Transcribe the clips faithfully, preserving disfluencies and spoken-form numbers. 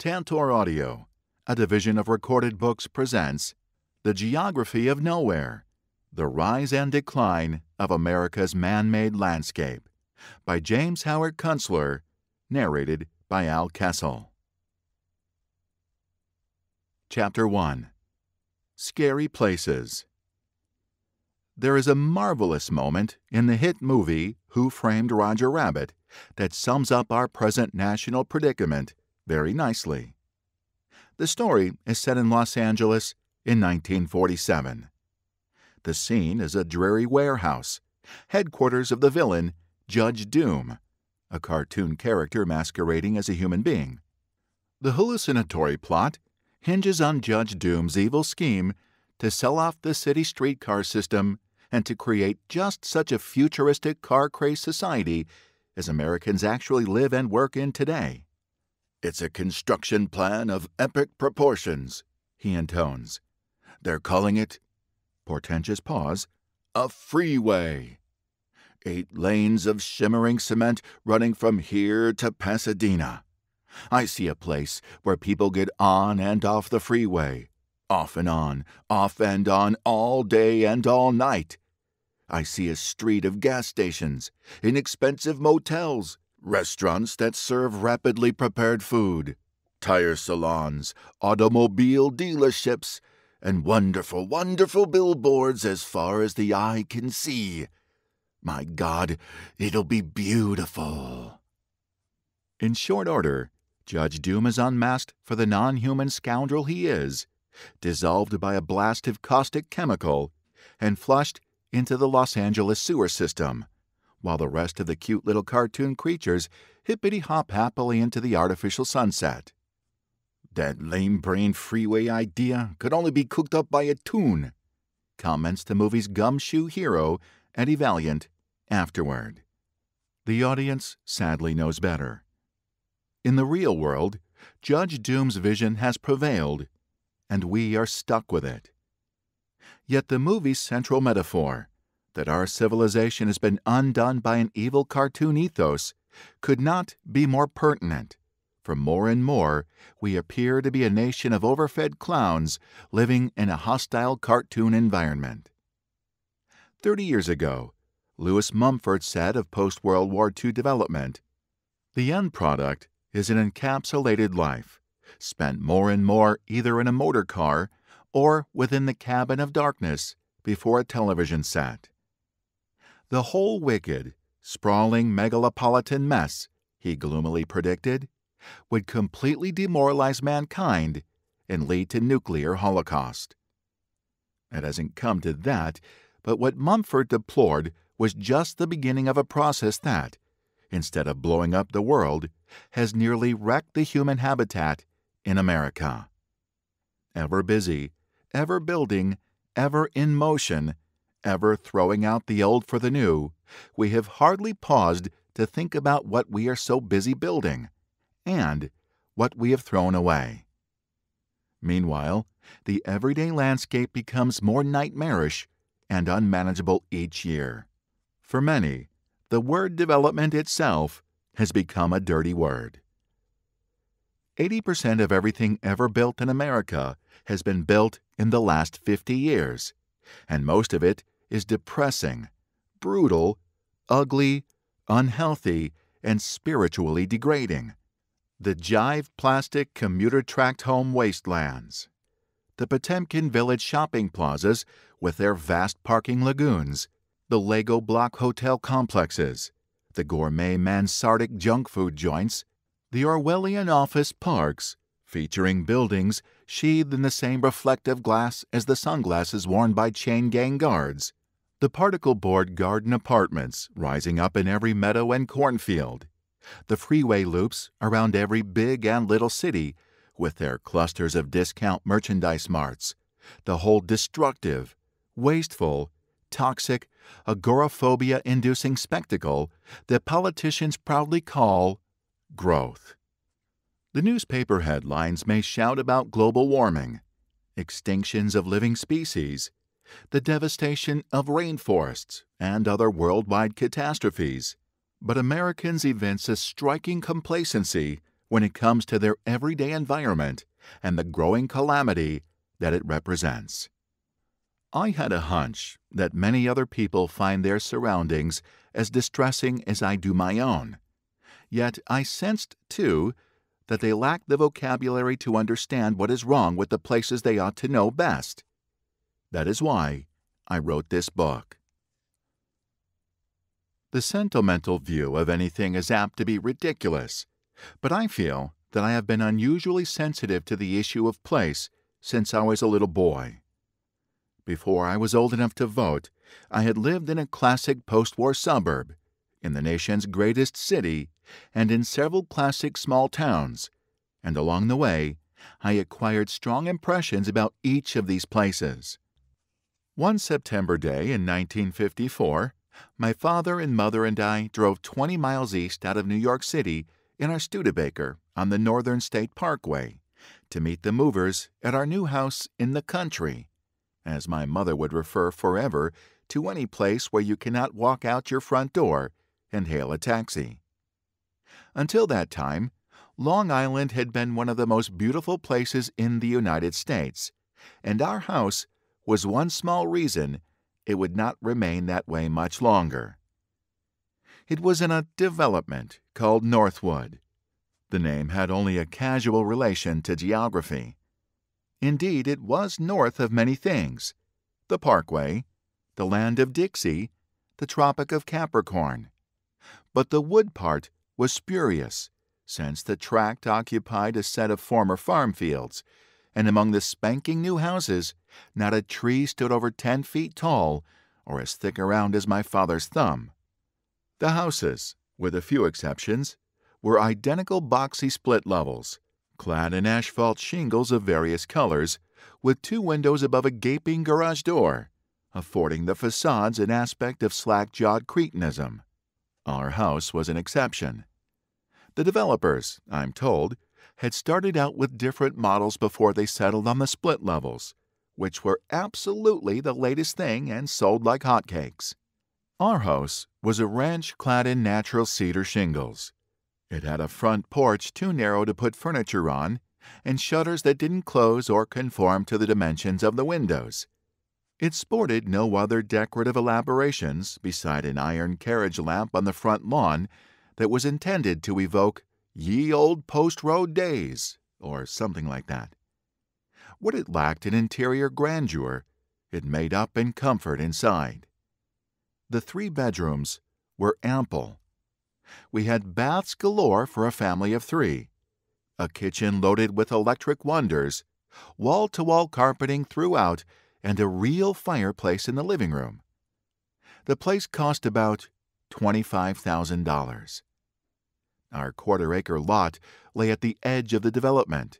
Tantor Audio, a division of Recorded Books, presents The Geography of Nowhere, The Rise and Decline of America's Man-Made Landscape, by James Howard Kunstler, narrated by Al Kessel. Chapter one. Scary Places. There is a marvelous moment in the hit movie Who Framed Roger Rabbit that sums up our present national predicament very nicely. The story is set in Los Angeles in nineteen forty-seven. The scene is a dreary warehouse, headquarters of the villain, Judge Doom, a cartoon character masquerading as a human being. The hallucinatory plot hinges on Judge Doom's evil scheme to sell off the city streetcar system and to create just such a futuristic car-crazed society as Americans actually live and work in today. "It's a construction plan of epic proportions," he intones. "They're calling it," portentous pause, "a freeway. Eight lanes of shimmering cement running from here to Pasadena. I see a place where people get on and off the freeway, off and on, off and on, all day and all night. I see a street of gas stations, inexpensive motels, restaurants that serve rapidly prepared food, tire salons, automobile dealerships, and wonderful, wonderful billboards as far as the eye can see. My God, it'll be beautiful." In short order, Judge Doom is unmasked for the non-human scoundrel he is, dissolved by a blast of caustic chemical, and flushed into the Los Angeles sewer system, while the rest of the cute little cartoon creatures hippity-hop happily into the artificial sunset. "That lame-brained freeway idea could only be cooked up by a toon," comments the movie's gumshoe hero, Eddie Valiant, afterward. The audience sadly knows better. In the real world, Judge Doom's vision has prevailed, and we are stuck with it. Yet the movie's central metaphor, that our civilization has been undone by an evil cartoon ethos, could not be more pertinent, for more and more we appear to be a nation of overfed clowns living in a hostile cartoon environment. Thirty years ago, Lewis Mumford said of post-World War Two development, "The end product is an encapsulated life, spent more and more either in a motor car or within the cabin of darkness before a television set." The whole wicked, sprawling megalopolitan mess, he gloomily predicted, would completely demoralize mankind and lead to nuclear holocaust. It hasn't come to that, but what Mumford deplored was just the beginning of a process that, instead of blowing up the world, has nearly wrecked the human habitat in America. Ever busy, ever building, ever in motion, ever throwing out the old for the new, we have hardly paused to think about what we are so busy building, and what we have thrown away. Meanwhile, the everyday landscape becomes more nightmarish and unmanageable each year. For many, the word development itself has become a dirty word. eighty percent of everything ever built in America has been built in the last fifty years, and most of it is depressing, brutal, ugly, unhealthy, and spiritually degrading. The jive plastic commuter tract home wastelands, the Potemkin Village shopping plazas with their vast parking lagoons, the Lego block hotel complexes, the gourmet mansardic junk food joints, the Orwellian office parks, featuring buildings sheathed in the same reflective glass as the sunglasses worn by chain gang guards, the particle board garden apartments rising up in every meadow and cornfield, the freeway loops around every big and little city with their clusters of discount merchandise marts, the whole destructive, wasteful, toxic, agoraphobia-inducing spectacle that politicians proudly call growth. The newspaper headlines may shout about global warming, extinctions of living species, the devastation of rainforests, and other worldwide catastrophes, but Americans evince a striking complacency when it comes to their everyday environment and the growing calamity that it represents. I had a hunch that many other people find their surroundings as distressing as I do my own. Yet I sensed, too, that they lack the vocabulary to understand what is wrong with the places they ought to know best. That is why I wrote this book. The sentimental view of anything is apt to be ridiculous, but I feel that I have been unusually sensitive to the issue of place since I was a little boy. Before I was old enough to vote, I had lived in a classic post-war suburb, in the nation's greatest city, and in several classic small towns, and along the way, I acquired strong impressions about each of these places. One September day in nineteen fifty-four, my father and mother and I drove twenty miles east out of New York City in our Studebaker on the Northern State Parkway to meet the movers at our new house in the country, as my mother would refer forever to any place where you cannot walk out your front door and hail a taxi. Until that time, Long Island had been one of the most beautiful places in the United States, and our house was one small reason it would not remain that way much longer. It was in a development called Northwood. The name had only a casual relation to geography. Indeed, it was north of many things: the Parkway, the land of Dixie, the Tropic of Capricorn. But the wood part was spurious, since the tract occupied a set of former farm fields, and among the spanking new houses, not a tree stood over ten feet tall or as thick around as my father's thumb. The houses, with a few exceptions, were identical boxy split levels, clad in asphalt shingles of various colors, with two windows above a gaping garage door, affording the facades an aspect of slack-jawed cretinism. Our house was an exception. The developers, I'm told, had started out with different models before they settled on the split levels, which were absolutely the latest thing and sold like hotcakes. Our house was a ranch clad in natural cedar shingles. It had a front porch too narrow to put furniture on, and shutters that didn't close or conform to the dimensions of the windows. It sported no other decorative elaborations beside an iron carriage lamp on the front lawn that was intended to evoke "ye old post-road days," or something like that. What it lacked in interior grandeur, it made up in comfort inside. The three bedrooms were ample. We had baths galore for a family of three, a kitchen loaded with electric wonders, wall-to-wall carpeting throughout, and a real fireplace in the living room. The place cost about twenty-five thousand dollars. Our quarter-acre lot lay at the edge of the development.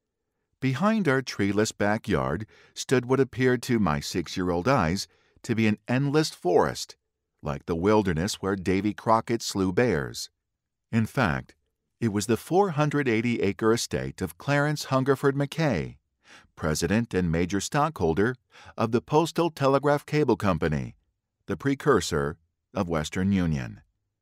Behind our treeless backyard stood what appeared to my six-year-old eyes to be an endless forest, like the wilderness where Davy Crockett slew bears. In fact, it was the four hundred eighty acre estate of Clarence Hungerford Mackay, president and major stockholder of the Postal Telegraph Cable Company, the precursor of Western Union.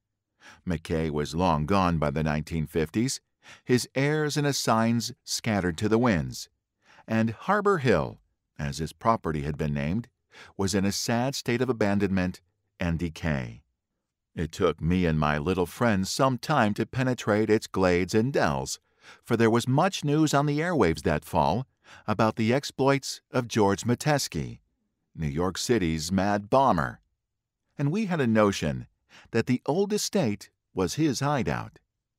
Mackay was long gone by the nineteen fifties, his heirs and assigns scattered to the winds, and Harbor Hill, as his property had been named, was in a sad state of abandonment and decay. It took me and my little friends some time to penetrate its glades and dells, for there was much news on the airwaves that fall about the exploits of George Metesky, New York City's mad bomber, and we had a notion that the old estate was his hideout.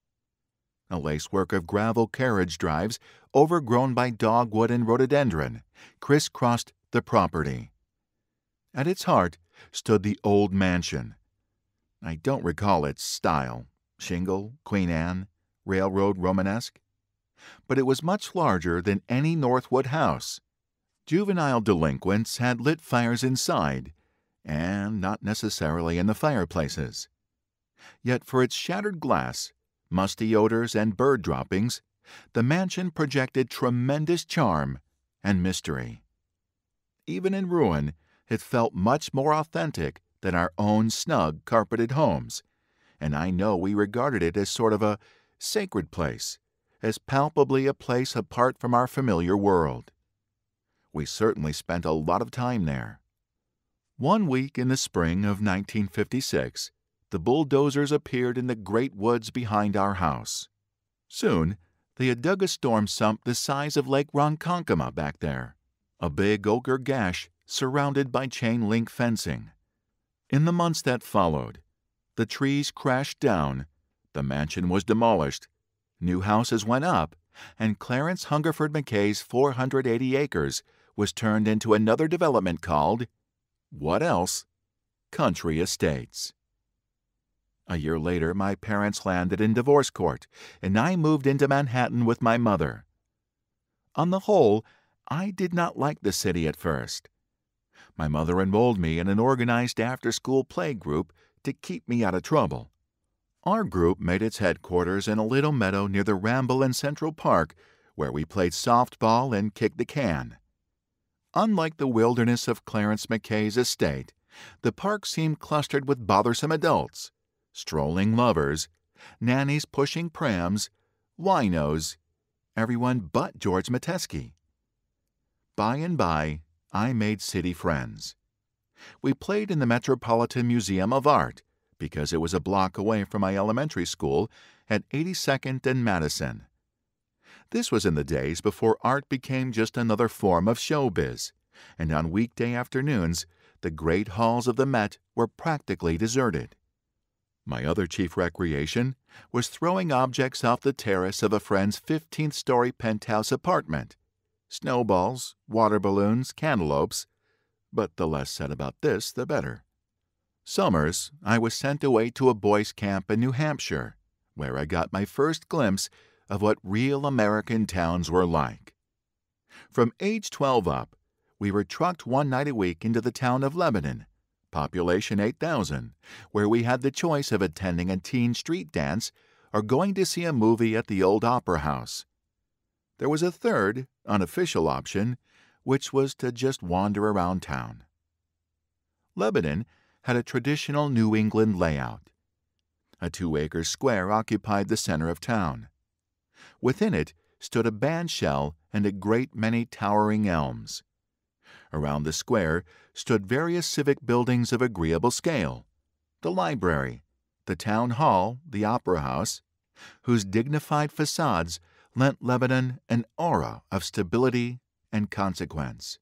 A lacework of gravel carriage drives, overgrown by dogwood and rhododendron, crisscrossed the property. At its heart stood the old mansion. I don't recall its style, shingle, Queen Anne, railroad Romanesque, but it was much larger than any Northwood house. Juvenile delinquents had lit fires inside, and not necessarily in the fireplaces. Yet for its shattered glass, musty odors, and bird droppings, the mansion projected tremendous charm and mystery. Even in ruin, it felt much more authentic than our own snug, carpeted homes, and I know we regarded it as sort of a sacred place, as palpably a place apart from our familiar world. We certainly spent a lot of time there. One week in the spring of nineteen fifty-six, the bulldozers appeared in the great woods behind our house. Soon, they had dug a storm sump the size of Lake Ronkonkoma back there, a big ochre gash surrounded by chain-link fencing. In the months that followed, the trees crashed down, the mansion was demolished, new houses went up, and Clarence Hungerford Mackay's four hundred eighty acres was turned into another development called, what else? Country Estates. A year later, my parents landed in divorce court, and I moved into Manhattan with my mother. On the whole, I did not like the city at first. My mother enrolled me in an organized after-school play group to keep me out of trouble. Our group made its headquarters in a little meadow near the Ramble in Central Park, where we played softball and kicked the can. Unlike the wilderness of Clarence Mackay's estate, the park seemed clustered with bothersome adults, strolling lovers, nannies pushing prams, winos, everyone but George Metesky. By and by, I made city friends. We played in the Metropolitan Museum of Art because it was a block away from my elementary school at eighty-second and Madison. This was in the days before art became just another form of showbiz, and on weekday afternoons, the great halls of the Met were practically deserted. My other chief recreation was throwing objects off the terrace of a friend's fifteenth-story penthouse apartment. Snowballs, water balloons, cantaloupes, but the less said about this, the better. Summers, I was sent away to a boys' camp in New Hampshire, where I got my first glimpse of what real American towns were like. From age twelve up, we were trucked one night a week into the town of Lebanon, population eight thousand, where we had the choice of attending a teen street dance or going to see a movie at the old Opera House. There was a third, unofficial option, which was to just wander around town. Lebanon had a traditional New England layout. A two-acre square occupied the center of town. Within it stood a bandshell and a great many towering elms. Around the square stood various civic buildings of agreeable scale, the library, the town hall, the opera house, whose dignified facades lent Lebanon an aura of stability and consequence.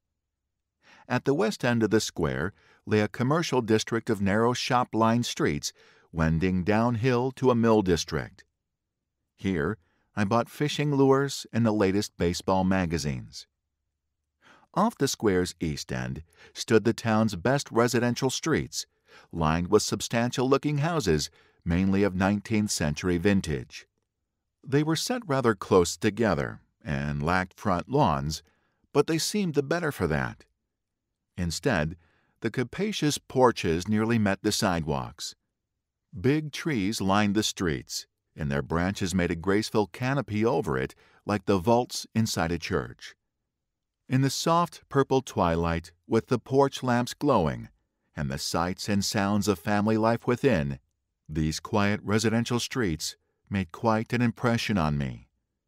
At the west end of the square lay a commercial district of narrow shop-lined streets wending downhill to a mill district. Here I bought fishing lures and the latest baseball magazines. Off the square's east end stood the town's best residential streets, lined with substantial-looking houses, mainly of nineteenth century vintage. They were set rather close together and lacked front lawns, but they seemed the better for that. Instead, the capacious porches nearly met the sidewalks. Big trees lined the streets, and their branches made a graceful canopy over it like the vaults inside a church. In the soft purple twilight, with the porch lamps glowing, and the sights and sounds of family life within, these quiet residential streets made quite an impression on me.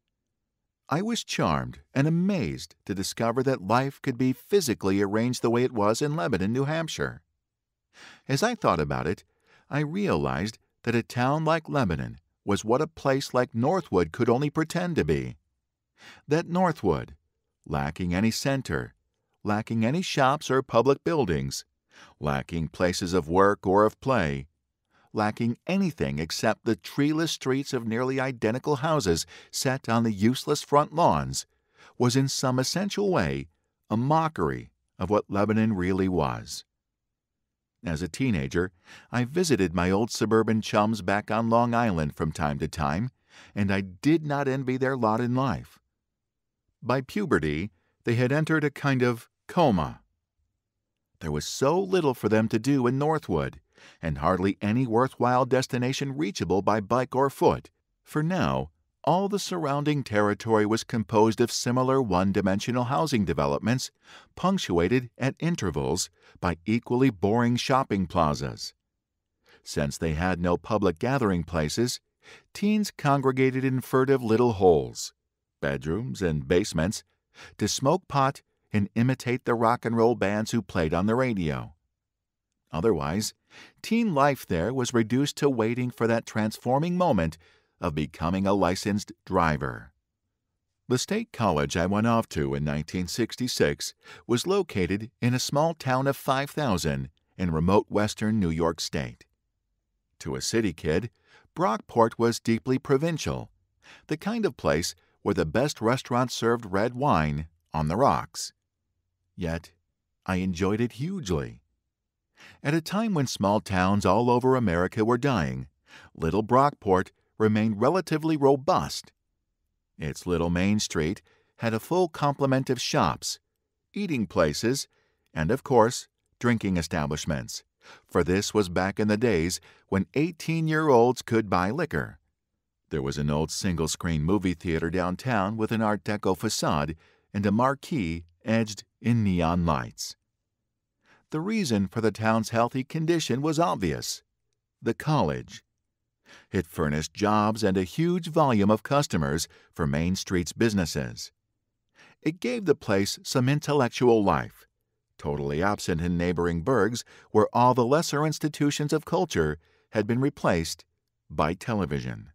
I was charmed and amazed to discover that life could be physically arranged the way it was in Lebanon, New Hampshire. As I thought about it, I realized that a town like Lebanon was what a place like Northwood could only pretend to be. That Northwood, lacking any center, lacking any shops or public buildings, lacking places of work or of play, lacking anything except the treeless streets of nearly identical houses set on the useless front lawns, was in some essential way a mockery of what Lebanon really was. As a teenager, I visited my old suburban chums back on Long Island from time to time, and I did not envy their lot in life. By puberty, they had entered a kind of coma. There was so little for them to do in Northwood, and hardly any worthwhile destination reachable by bike or foot, for now all the surrounding territory was composed of similar one-dimensional housing developments, punctuated at intervals by equally boring shopping plazas. Since they had no public gathering places, teens congregated in furtive little holes, bedrooms and basements, to smoke pot and imitate the rock and roll bands who played on the radio. Otherwise, teen life there was reduced to waiting for that transforming moment of becoming a licensed driver. The state college I went off to in nineteen sixty-six was located in a small town of five thousand in remote western New York State. To a city kid, Brockport was deeply provincial, the kind of place where the best restaurants served red wine on the rocks. Yet, I enjoyed it hugely. At a time when small towns all over America were dying, little Brockport remained relatively robust. Its little Main Street had a full complement of shops, eating places, and, of course, drinking establishments, for this was back in the days when eighteen-year-olds could buy liquor. There was an old single-screen movie theater downtown with an Art Deco facade and a marquee edged in neon lights. The reason for the town's healthy condition was obvious: the college. It furnished jobs and a huge volume of customers for Main Street's businesses. It gave the place some intellectual life, totally absent in neighboring burgs where all the lesser institutions of culture had been replaced by television.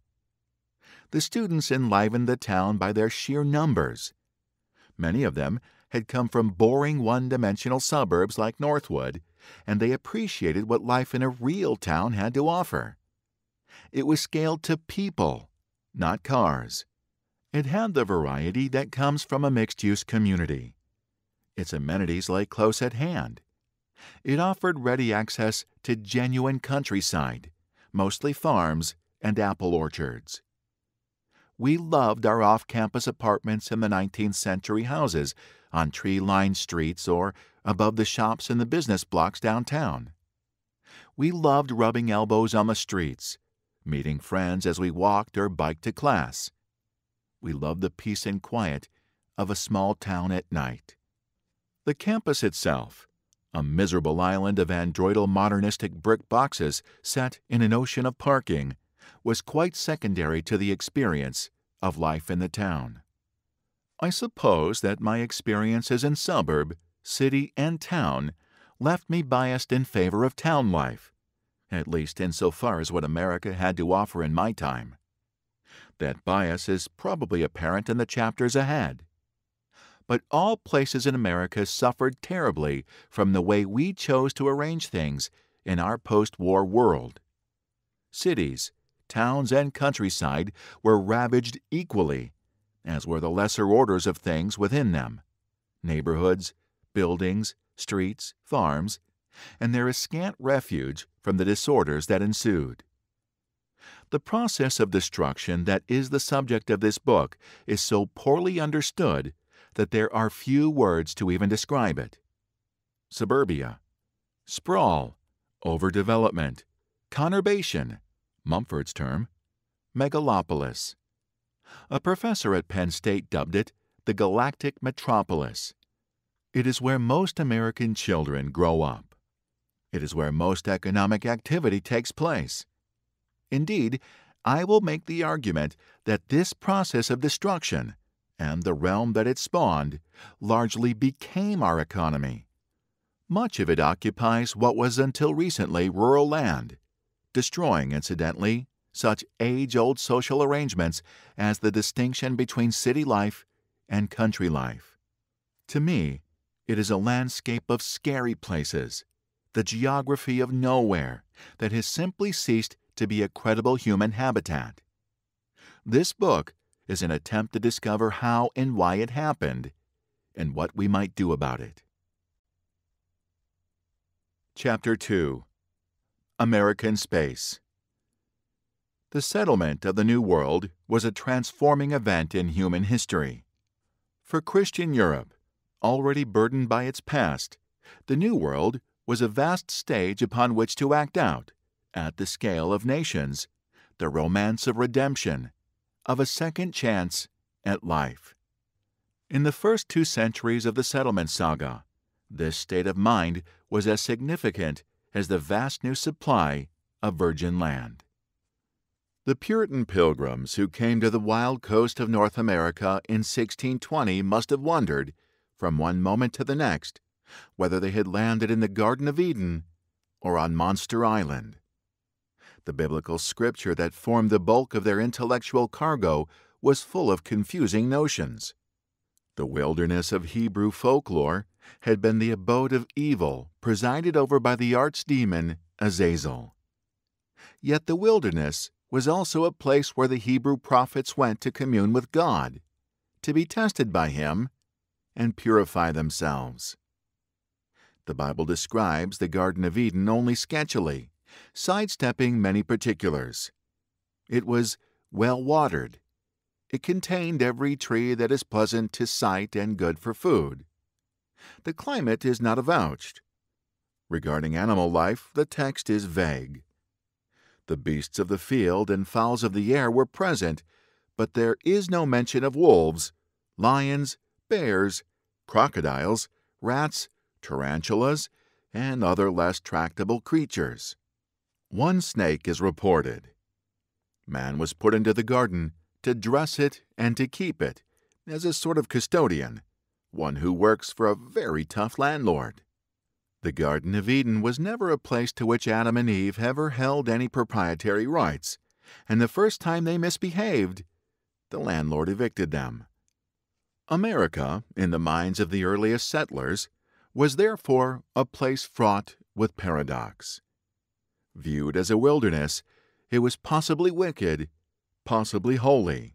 The students enlivened the town by their sheer numbers. Many of them had come from boring one-dimensional suburbs like Northwood, and they appreciated what life in a real town had to offer. It was scaled to people, not cars. It had the variety that comes from a mixed-use community. Its amenities lay close at hand. It offered ready access to genuine countryside, mostly farms and apple orchards. We loved our off-campus apartments in the nineteenth century houses on tree-lined streets or above the shops in the business blocks downtown. We loved rubbing elbows on the streets, meeting friends as we walked or biked to class. We loved the peace and quiet of a small town at night. The campus itself, a miserable island of androidal modernistic brick boxes set in an ocean of parking, was quite secondary to the experience of life in the town. I suppose that my experiences in suburb, city, and town left me biased in favor of town life, at least insofar as what America had to offer in my time. That bias is probably apparent in the chapters ahead. But all places in America suffered terribly from the way we chose to arrange things in our post-war world. Cities, towns, and countryside were ravaged equally, as were the lesser orders of things within them: neighborhoods, buildings, streets, farms, and there is scant refuge from the disorders that ensued. The process of destruction that is the subject of this book is so poorly understood that there are few words to even describe it. Suburbia, sprawl, overdevelopment, conurbation, Mumford's term, megalopolis. A professor at Penn State dubbed it the galactic metropolis. It is where most American children grow up. It is where most economic activity takes place. Indeed, I will make the argument that this process of destruction, and the realm that it spawned, largely became our economy. Much of it occupies what was until recently rural land, destroying, incidentally, such age-old social arrangements as the distinction between city life and country life. To me, it is a landscape of scary places, the geography of nowhere that has simply ceased to be a credible human habitat. This book is an attempt to discover how and why it happened, and what we might do about it. Chapter two. American Space. The settlement of the New World was a transforming event in human history. For Christian Europe, already burdened by its past, the New World was a vast stage upon which to act out, at the scale of nations, the romance of redemption, of a second chance at life. In the first two centuries of the settlement saga, this state of mind was as significant as the vast new supply of virgin land. The Puritan pilgrims who came to the wild coast of North America in sixteen twenty must have wondered, from one moment to the next, whether they had landed in the Garden of Eden or on Monster Island. The biblical scripture that formed the bulk of their intellectual cargo was full of confusing notions. The wilderness of Hebrew folklore had been the abode of evil presided over by the archdemon Azazel. Yet the wilderness was also a place where the Hebrew prophets went to commune with God, to be tested by Him, and purify themselves. The Bible describes the Garden of Eden only sketchily, sidestepping many particulars. It was well-watered. It contained every tree that is pleasant to sight and good for food. The climate is not avouched. Regarding animal life, the text is vague. The beasts of the field and fowls of the air were present, but there is no mention of wolves, lions, bears, crocodiles, rats, tarantulas, and other less tractable creatures. One snake is reported. Man was put into the garden to dress it and to keep it, as a sort of custodian, one who works for a very tough landlord. The Garden of Eden was never a place to which Adam and Eve ever held any proprietary rights, and the first time they misbehaved, the landlord evicted them. America, in the minds of the earliest settlers, was therefore a place fraught with paradox. Viewed as a wilderness, it was possibly wicked, possibly holy.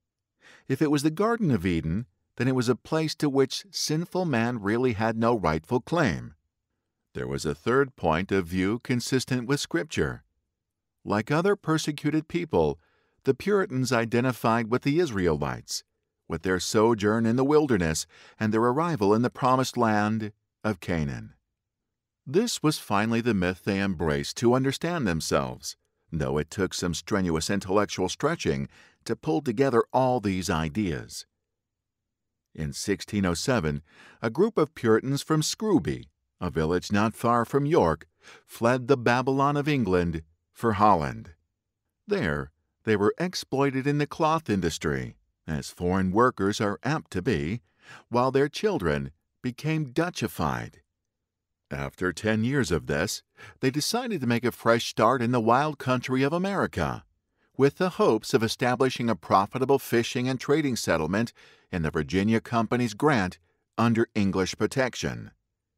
If it was the Garden of Eden, then it was a place to which sinful man really had no rightful claim. There was a third point of view consistent with Scripture. Like other persecuted people, the Puritans identified with the Israelites, with their sojourn in the wilderness and their arrival in the promised land of Canaan. This was finally the myth they embraced to understand themselves, though it took some strenuous intellectual stretching to pull together all these ideas. In sixteen oh seven, a group of Puritans from Scrooby, a village not far from York, fled the Babylon of England for Holland. There, they were exploited in the cloth industry, as foreign workers are apt to be, while their children became Dutchified. After ten years of this, they decided to make a fresh start in the wild country of America, with the hopes of establishing a profitable fishing and trading settlement in the Virginia Company's grant under English protection.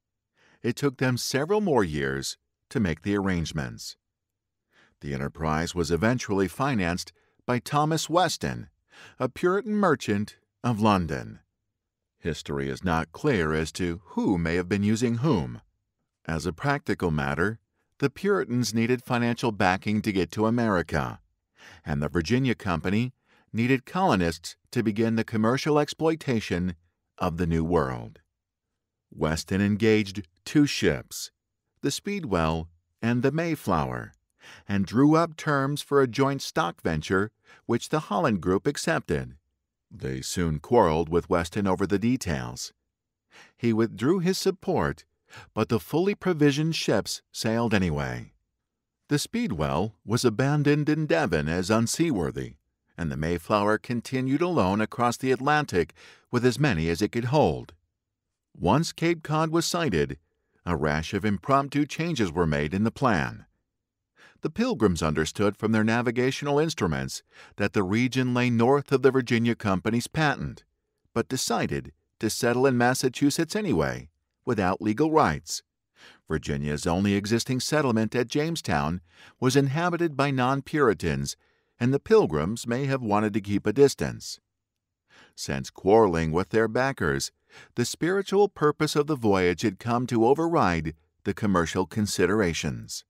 It took them several more years to make the arrangements. The enterprise was eventually financed by Thomas Weston, a Puritan merchant of London. History is not clear as to who may have been using whom. As a practical matter, the Puritans needed financial backing to get to America, and the Virginia Company needed colonists to begin the commercial exploitation of the New World. Weston engaged two ships, the Speedwell and the Mayflower, and drew up terms for a joint stock venture which the Holland Group accepted. They soon quarreled with Weston over the details. He withdrew his support, but the fully provisioned ships sailed anyway. The Speedwell was abandoned in Devon as unseaworthy, and the Mayflower continued alone across the Atlantic with as many as it could hold. Once Cape Cod was sighted, a rash of impromptu changes were made in the plan. The Pilgrims understood from their navigational instruments that the region lay north of the Virginia Company's patent, but decided to settle in Massachusetts anyway, without legal rights. Virginia's only existing settlement at Jamestown was inhabited by non-Puritans, and the Pilgrims may have wanted to keep a distance. Since quarreling with their backers, the spiritual purpose of the voyage had come to override the commercial considerations.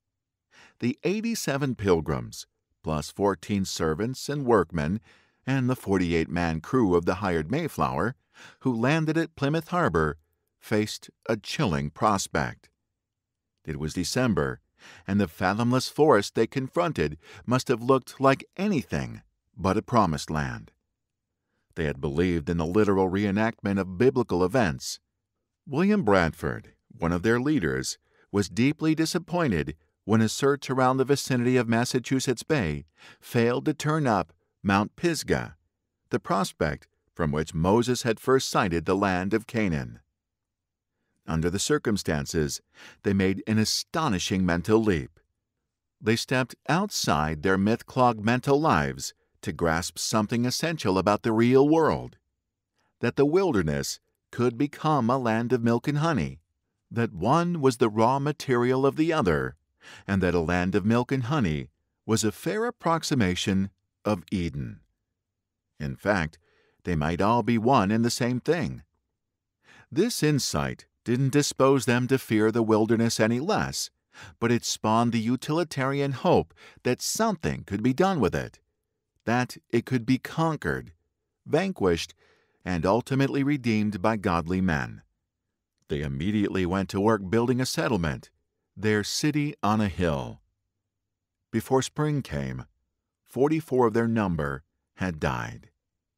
The eighty-seven Pilgrims, plus fourteen servants and workmen, and the forty-eight man crew of the hired Mayflower, who landed at Plymouth Harbor, faced a chilling prospect. It was December, and the fathomless forest they confronted must have looked like anything but a promised land. They had believed in the literal reenactment of biblical events. William Bradford, one of their leaders, was deeply disappointed when a search around the vicinity of Massachusetts Bay failed to turn up Mount Pisgah, the prospect from which Moses had first sighted the land of Canaan. Under the circumstances, they made an astonishing mental leap. They stepped outside their myth-clogged mental lives to grasp something essential about the real world, that the wilderness could become a land of milk and honey, that one was the raw material of the other, and that a land of milk and honey was a fair approximation of Eden. In fact, they might all be one and the same thing. This insight didn't dispose them to fear the wilderness any less, but it spawned the utilitarian hope that something could be done with it, that it could be conquered, vanquished, and ultimately redeemed by godly men. They immediately went to work building a settlement, their city on a hill. Before spring came, forty-four of their number had died.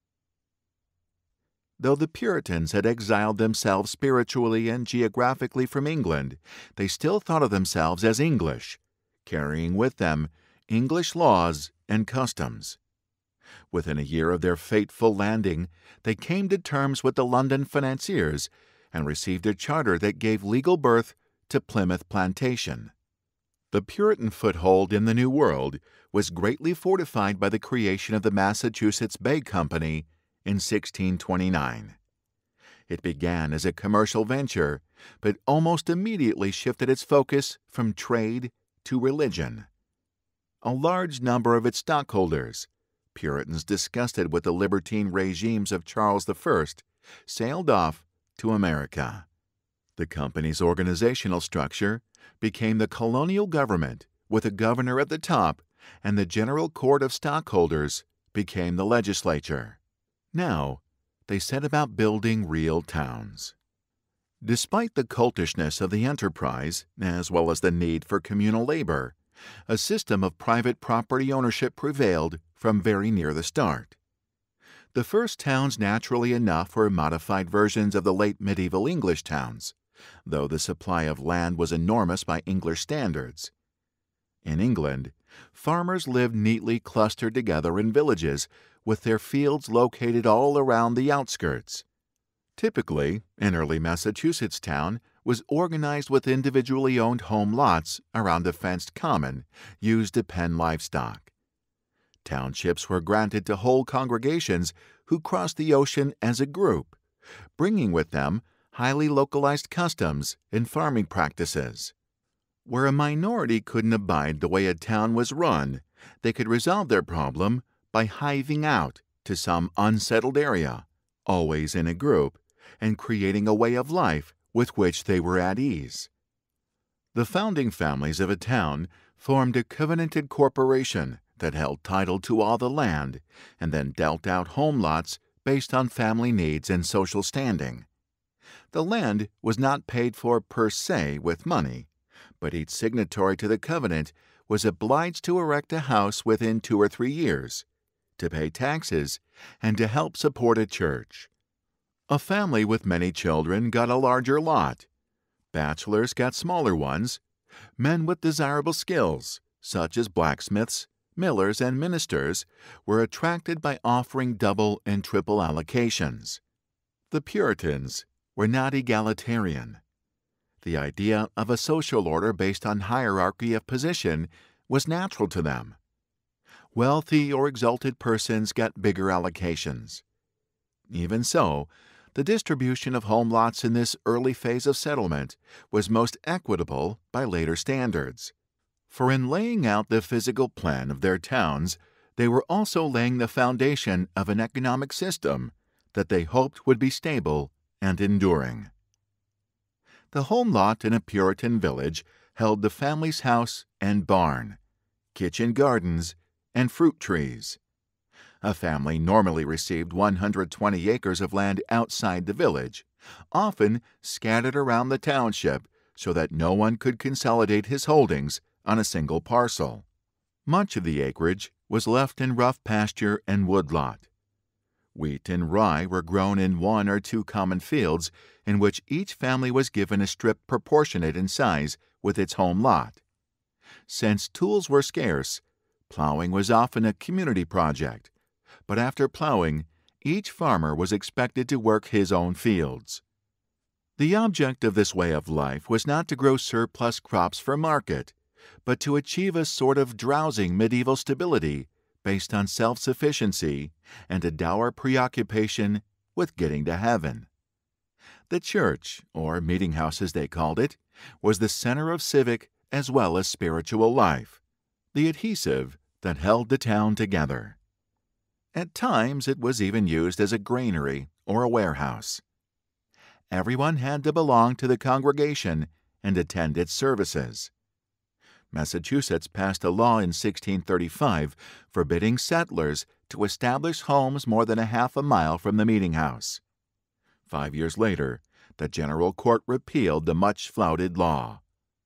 Though the Puritans had exiled themselves spiritually and geographically from England, they still thought of themselves as English, carrying with them English laws and customs. Within a year of their fateful landing, they came to terms with the London financiers and received a charter that gave legal birth to Plymouth Plantation. The Puritan foothold in the New World was greatly fortified by the creation of the Massachusetts Bay Company in sixteen twenty-nine. It began as a commercial venture, but almost immediately shifted its focus from trade to religion. A large number of its stockholders, Puritans disgusted with the libertine regimes of Charles the First, sailed off to America. The company's organizational structure became the colonial government, with a governor at the top, and the General Court of Stockholders became the legislature. Now, they set about building real towns. Despite the cultishness of the enterprise, as well as the need for communal labor, a system of private property ownership prevailed from very near the start. The first towns, naturally enough, were modified versions of the late medieval English towns, though the supply of land was enormous by English standards. In England, farmers lived neatly clustered together in villages, with their fields located all around the outskirts. Typically, an early Massachusetts town was organized with individually owned home lots around a fenced common used to pen livestock. Townships were granted to whole congregations who crossed the ocean as a group, bringing with them highly localized customs and farming practices. Where a minority couldn't abide the way a town was run, they could resolve their problem by hiving out to some unsettled area, always in a group, and creating a way of life with which they were at ease. The founding families of a town formed a covenanted corporation that held title to all the land and then dealt out home lots based on family needs and social standing. The land was not paid for per se with money, but each signatory to the covenant was obliged to erect a house within two or three years, to pay taxes, and to help support a church. A family with many children got a larger lot. Bachelors got smaller ones. Men with desirable skills, such as blacksmiths, millers, and ministers, were attracted by offering double and triple allocations. The Puritans were not egalitarian. The idea of a social order based on hierarchy of position was natural to them. Wealthy or exalted persons got bigger allocations. Even so, the distribution of home lots in this early phase of settlement was most equitable by later standards. For in laying out the physical plan of their towns, they were also laying the foundation of an economic system that they hoped would be stable and enduring. The home lot in a Puritan village held the family's house and barn, kitchen gardens, and fruit trees. A family normally received one hundred twenty acres of land outside the village, often scattered around the township so that no one could consolidate his holdings on a single parcel. Much of the acreage was left in rough pasture and woodlot. Wheat and rye were grown in one or two common fields in which each family was given a strip proportionate in size with its home lot. Since tools were scarce, plowing was often a community project, but after plowing, each farmer was expected to work his own fields. The object of this way of life was not to grow surplus crops for market, but to achieve a sort of drowsing medieval stability based on self-sufficiency and a dour preoccupation with getting to heaven. The church, or meeting house as they called it, was the center of civic as well as spiritual life, the adhesive that held the town together. At times it was even used as a granary or a warehouse. Everyone had to belong to the congregation and attend its services. Massachusetts passed a law in sixteen thirty-five forbidding settlers to establish homes more than a half a mile from the meeting house. Five years later, the General Court repealed the much-flouted law.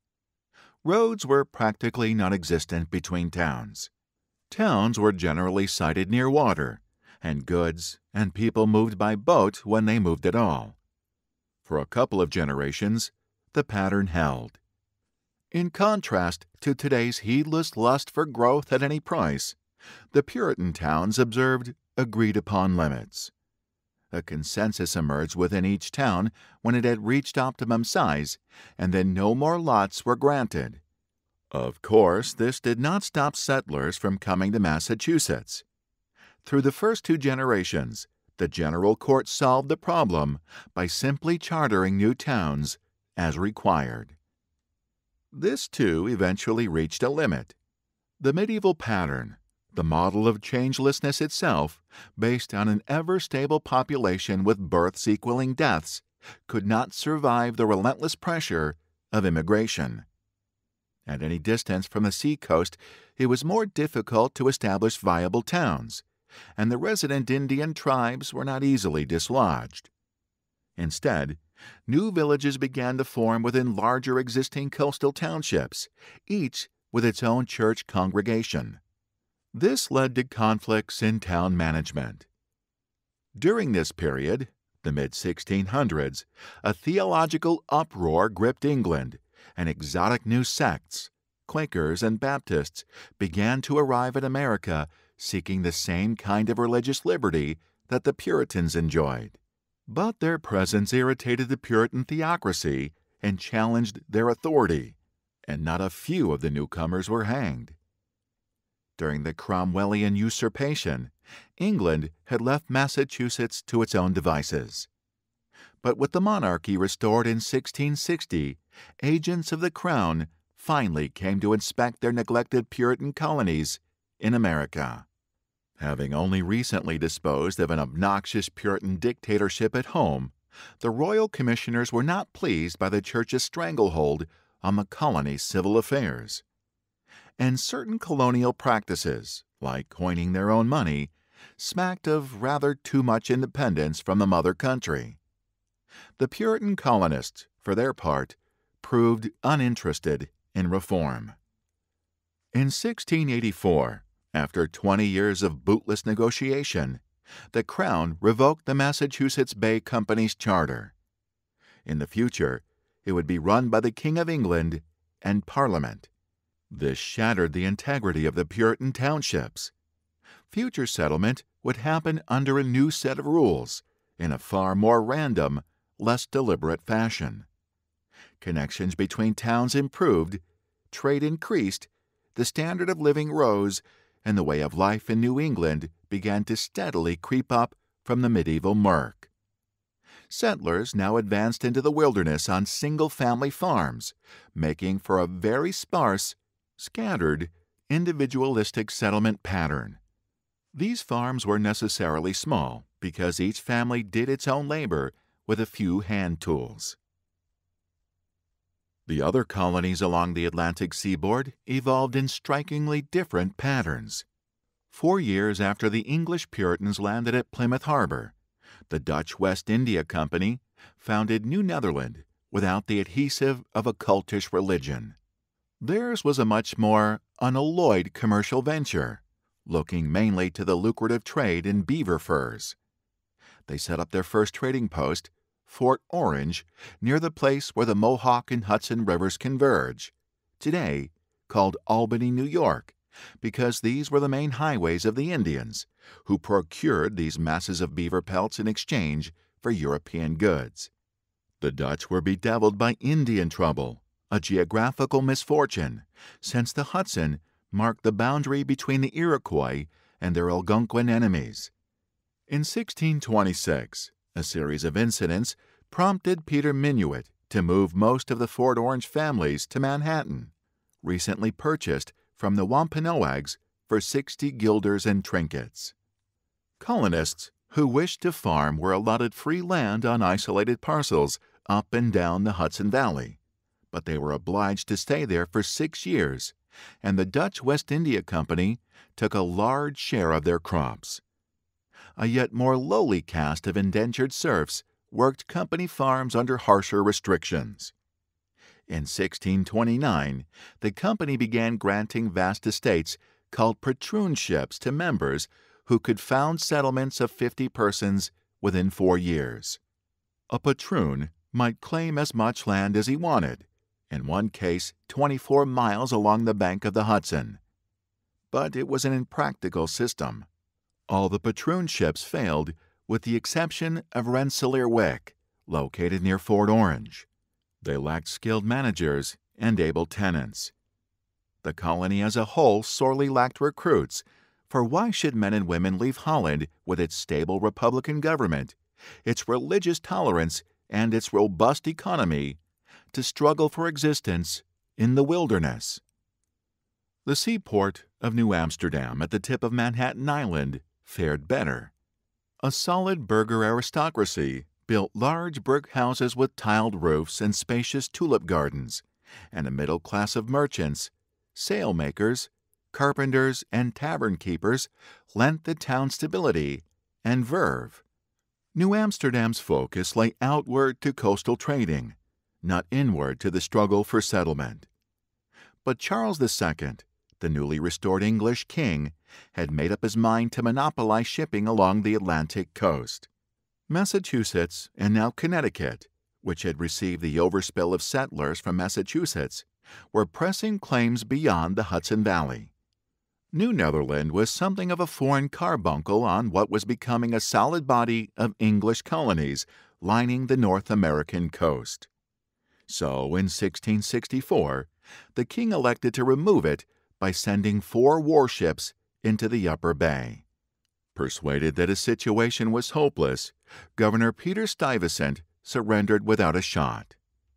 Roads were practically non-existent between towns. Towns were generally sited near water, and goods and people moved by boat when they moved at all. For a couple of generations, the pattern held. In contrast to today's heedless lust for growth at any price, the Puritan towns observed agreed-upon limits. A consensus emerged within each town when it had reached optimum size, and then no more lots were granted. Of course, this did not stop settlers from coming to Massachusetts. Through the first two generations, the General Court solved the problem by simply chartering new towns as required. This, too, eventually reached a limit. The medieval pattern, the model of changelessness itself, based on an ever-stable population with births equaling deaths, could not survive the relentless pressure of immigration. At any distance from the seacoast, it was more difficult to establish viable towns, and the resident Indian tribes were not easily dislodged. Instead, new villages began to form within larger existing coastal townships, each with its own church congregation. This led to conflicts in town management. During this period, the mid sixteen hundreds, a theological uproar gripped England, and exotic new sects, Quakers and Baptists, began to arrive in America seeking the same kind of religious liberty that the Puritans enjoyed. But their presence irritated the Puritan theocracy and challenged their authority, and not a few of the newcomers were hanged. During the Cromwellian usurpation, England had left Massachusetts to its own devices. But with the monarchy restored in sixteen sixty, agents of the Crown finally came to inspect their neglected Puritan colonies in America. Having only recently disposed of an obnoxious Puritan dictatorship at home, the royal commissioners were not pleased by the Church's stranglehold on the colony's civil affairs. And certain colonial practices, like coining their own money, smacked of rather too much independence from the mother country. The Puritan colonists, for their part, proved uninterested in reform. In sixteen eighty-four, after twenty years of bootless negotiation, the Crown revoked the Massachusetts Bay Company's charter. In the future, it would be run by the King of England and Parliament. This shattered the integrity of the Puritan townships. Future settlement would happen under a new set of rules, in a far more random, less deliberate fashion. Connections between towns improved, trade increased, the standard of living rose, and the way of life in New England began to steadily creep up from the medieval murk. Settlers now advanced into the wilderness on single-family farms, making for a very sparse, scattered, individualistic settlement pattern. These farms were necessarily small because each family did its own labor with a few hand tools. The other colonies along the Atlantic seaboard evolved in strikingly different patterns. Four years after the English Puritans landed at Plymouth Harbor, the Dutch West India Company founded New Netherland without the adhesive of a cultish religion. Theirs was a much more unalloyed commercial venture, looking mainly to the lucrative trade in beaver furs. They set up their first trading post, Fort Orange, near the place where the Mohawk and Hudson rivers converge, today called Albany, New York, because these were the main highways of the Indians, who procured these masses of beaver pelts in exchange for European goods. The Dutch were bedeviled by Indian trouble, a geographical misfortune, since the Hudson marked the boundary between the Iroquois and their Algonquin enemies. In sixteen twenty-six, a series of incidents prompted Peter Minuit to move most of the Fort Orange families to Manhattan, recently purchased from the Wampanoags for sixty guilders and trinkets. Colonists who wished to farm were allotted free land on isolated parcels up and down the Hudson Valley, but they were obliged to stay there for six years, and the Dutch West India Company took a large share of their crops. A yet more lowly caste of indentured serfs worked company farms under harsher restrictions. In sixteen twenty-nine, the company began granting vast estates called patroonships to members who could found settlements of fifty persons within four years. A patroon might claim as much land as he wanted, in one case twenty-four miles along the bank of the Hudson. But it was an impractical system. All the patroonships failed with the exception of Rensselaer Wick, located near Fort Orange. They lacked skilled managers and able tenants. The colony as a whole sorely lacked recruits, for why should men and women leave Holland with its stable Republican government, its religious tolerance, and its robust economy, to struggle for existence in the wilderness? The seaport of New Amsterdam at the tip of Manhattan Island fared better. A solid burgher aristocracy built large brick houses with tiled roofs and spacious tulip gardens, and a middle class of merchants, sailmakers, carpenters, and tavern keepers lent the town stability and verve. New Amsterdam's focus lay outward to coastal trading, not inward to the struggle for settlement. But Charles the Second, the newly restored English king, had made up his mind to monopolize shipping along the Atlantic coast. Massachusetts, and now Connecticut, which had received the overspill of settlers from Massachusetts, were pressing claims beyond the Hudson Valley. New Netherland was something of a foreign carbuncle on what was becoming a solid body of English colonies lining the North American coast. So, in sixteen sixty-four, the king elected to remove it by sending four warships into the Upper Bay. Persuaded that his situation was hopeless, Governor Peter Stuyvesant surrendered without a shot.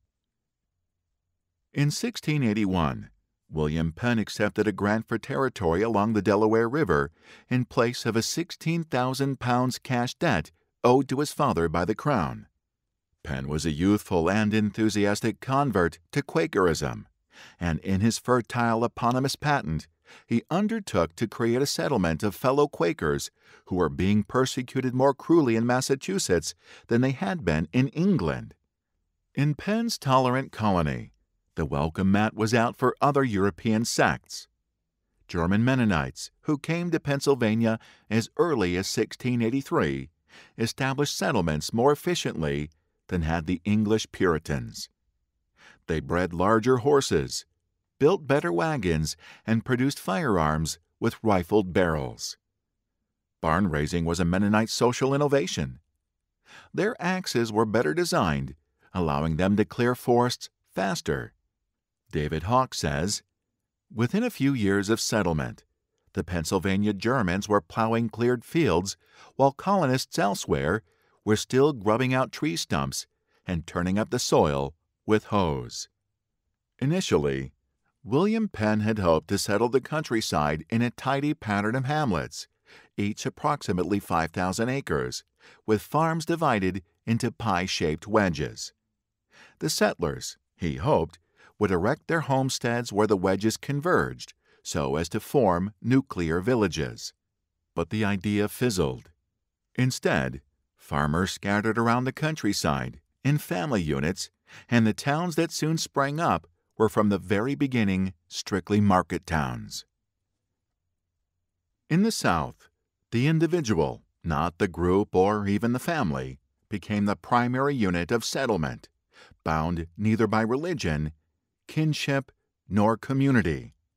In sixteen eighty-one, William Penn accepted a grant for territory along the Delaware River in place of a sixteen thousand pounds cash debt owed to his father by the Crown. Penn was a youthful and enthusiastic convert to Quakerism, and in his fertile eponymous patent, he undertook to create a settlement of fellow Quakers who were being persecuted more cruelly in Massachusetts than they had been in England. In Penn's tolerant colony, the welcome mat was out for other European sects. German Mennonites, who came to Pennsylvania as early as sixteen eighty-three, established settlements more efficiently than had the English Puritans. They bred larger horses, built better wagons, and produced firearms with rifled barrels. Barn raising was a Mennonite social innovation. Their axes were better designed, allowing them to clear forests faster. David Hawke says, "Within a few years of settlement, the Pennsylvania Germans were plowing cleared fields, while colonists elsewhere were still grubbing out tree stumps and turning up the soil with hoes." Initially, William Penn had hoped to settle the countryside in a tidy pattern of hamlets, each approximately five thousand acres, with farms divided into pie-shaped wedges. The settlers, he hoped, would erect their homesteads where the wedges converged, so as to form nuclear villages. But the idea fizzled. Instead, farmers scattered around the countryside in family units, and the towns that soon sprang up were from the very beginning strictly market towns. In the South, the individual, not the group or even the family, became the primary unit of settlement, bound neither by religion, kinship, nor community.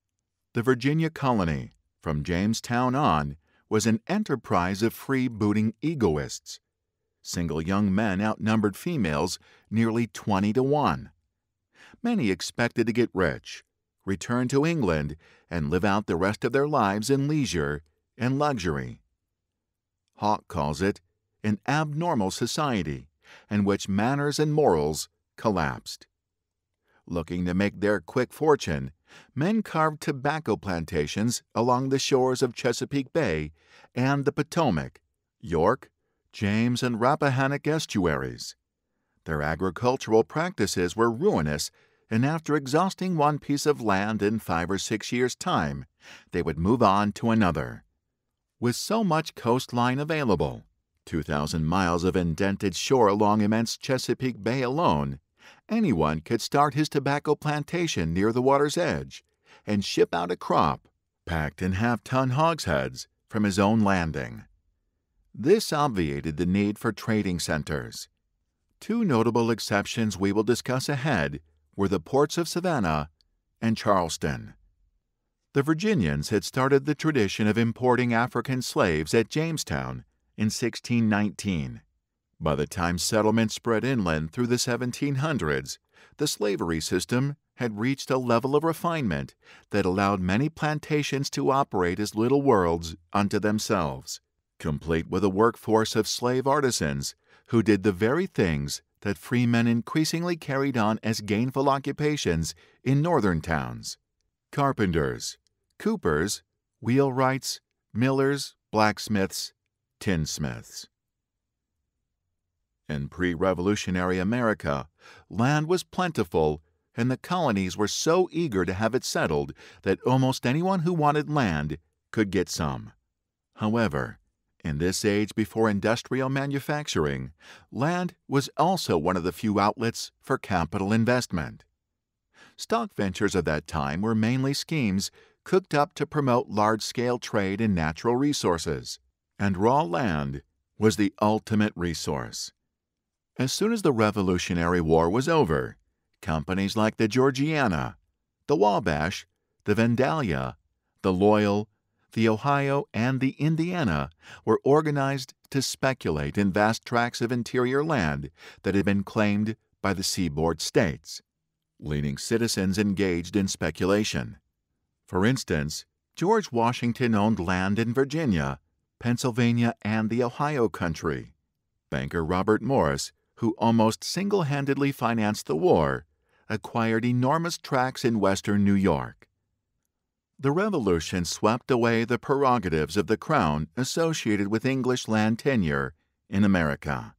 The Virginia colony, from Jamestown on, was an enterprise of freebooting egoists. Single young men outnumbered females nearly twenty to one. Many expected to get rich, return to England, and live out the rest of their lives in leisure and luxury. Hawke calls it an abnormal society in which manners and morals collapsed. Looking to make their quick fortune, men carved tobacco plantations along the shores of Chesapeake Bay and the Potomac, York, James, and Rappahannock estuaries. Their agricultural practices were ruinous, and after exhausting one piece of land in five or six years' time, they would move on to another. With so much coastline available, two thousand miles of indented shore along immense Chesapeake Bay alone, anyone could start his tobacco plantation near the water's edge and ship out a crop, packed in half-ton hogsheads, from his own landing. This obviated the need for trading centers. Two notable exceptions we will discuss ahead were the ports of Savannah and Charleston. The Virginians had started the tradition of importing African slaves at Jamestown in sixteen nineteen. By the time settlement spread inland through the seventeen hundreds, the slavery system had reached a level of refinement that allowed many plantations to operate as little worlds unto themselves, complete with a workforce of slave artisans who did the very things that freemen increasingly carried on as gainful occupations in northern towns: carpenters, coopers, wheelwrights, millers, blacksmiths, tinsmiths. In pre-revolutionary America, land was plentiful, and the colonies were so eager to have it settled that almost anyone who wanted land could get some. However, in this age before industrial manufacturing, land was also one of the few outlets for capital investment. Stock ventures of that time were mainly schemes cooked up to promote large-scale trade in natural resources, and raw land was the ultimate resource. As soon as the Revolutionary War was over, companies like the Georgiana, the Wabash, the Vandalia, the Loyal, the Ohio, and the Indiana were organized to speculate in vast tracts of interior land that had been claimed by the seaboard states. Leading citizens engaged in speculation. For instance, George Washington owned land in Virginia, Pennsylvania, and the Ohio country. Banker Robert Morris, who almost single-handedly financed the war, acquired enormous tracts in western New York. The Revolution swept away the prerogatives of the Crown associated with English land tenure in America.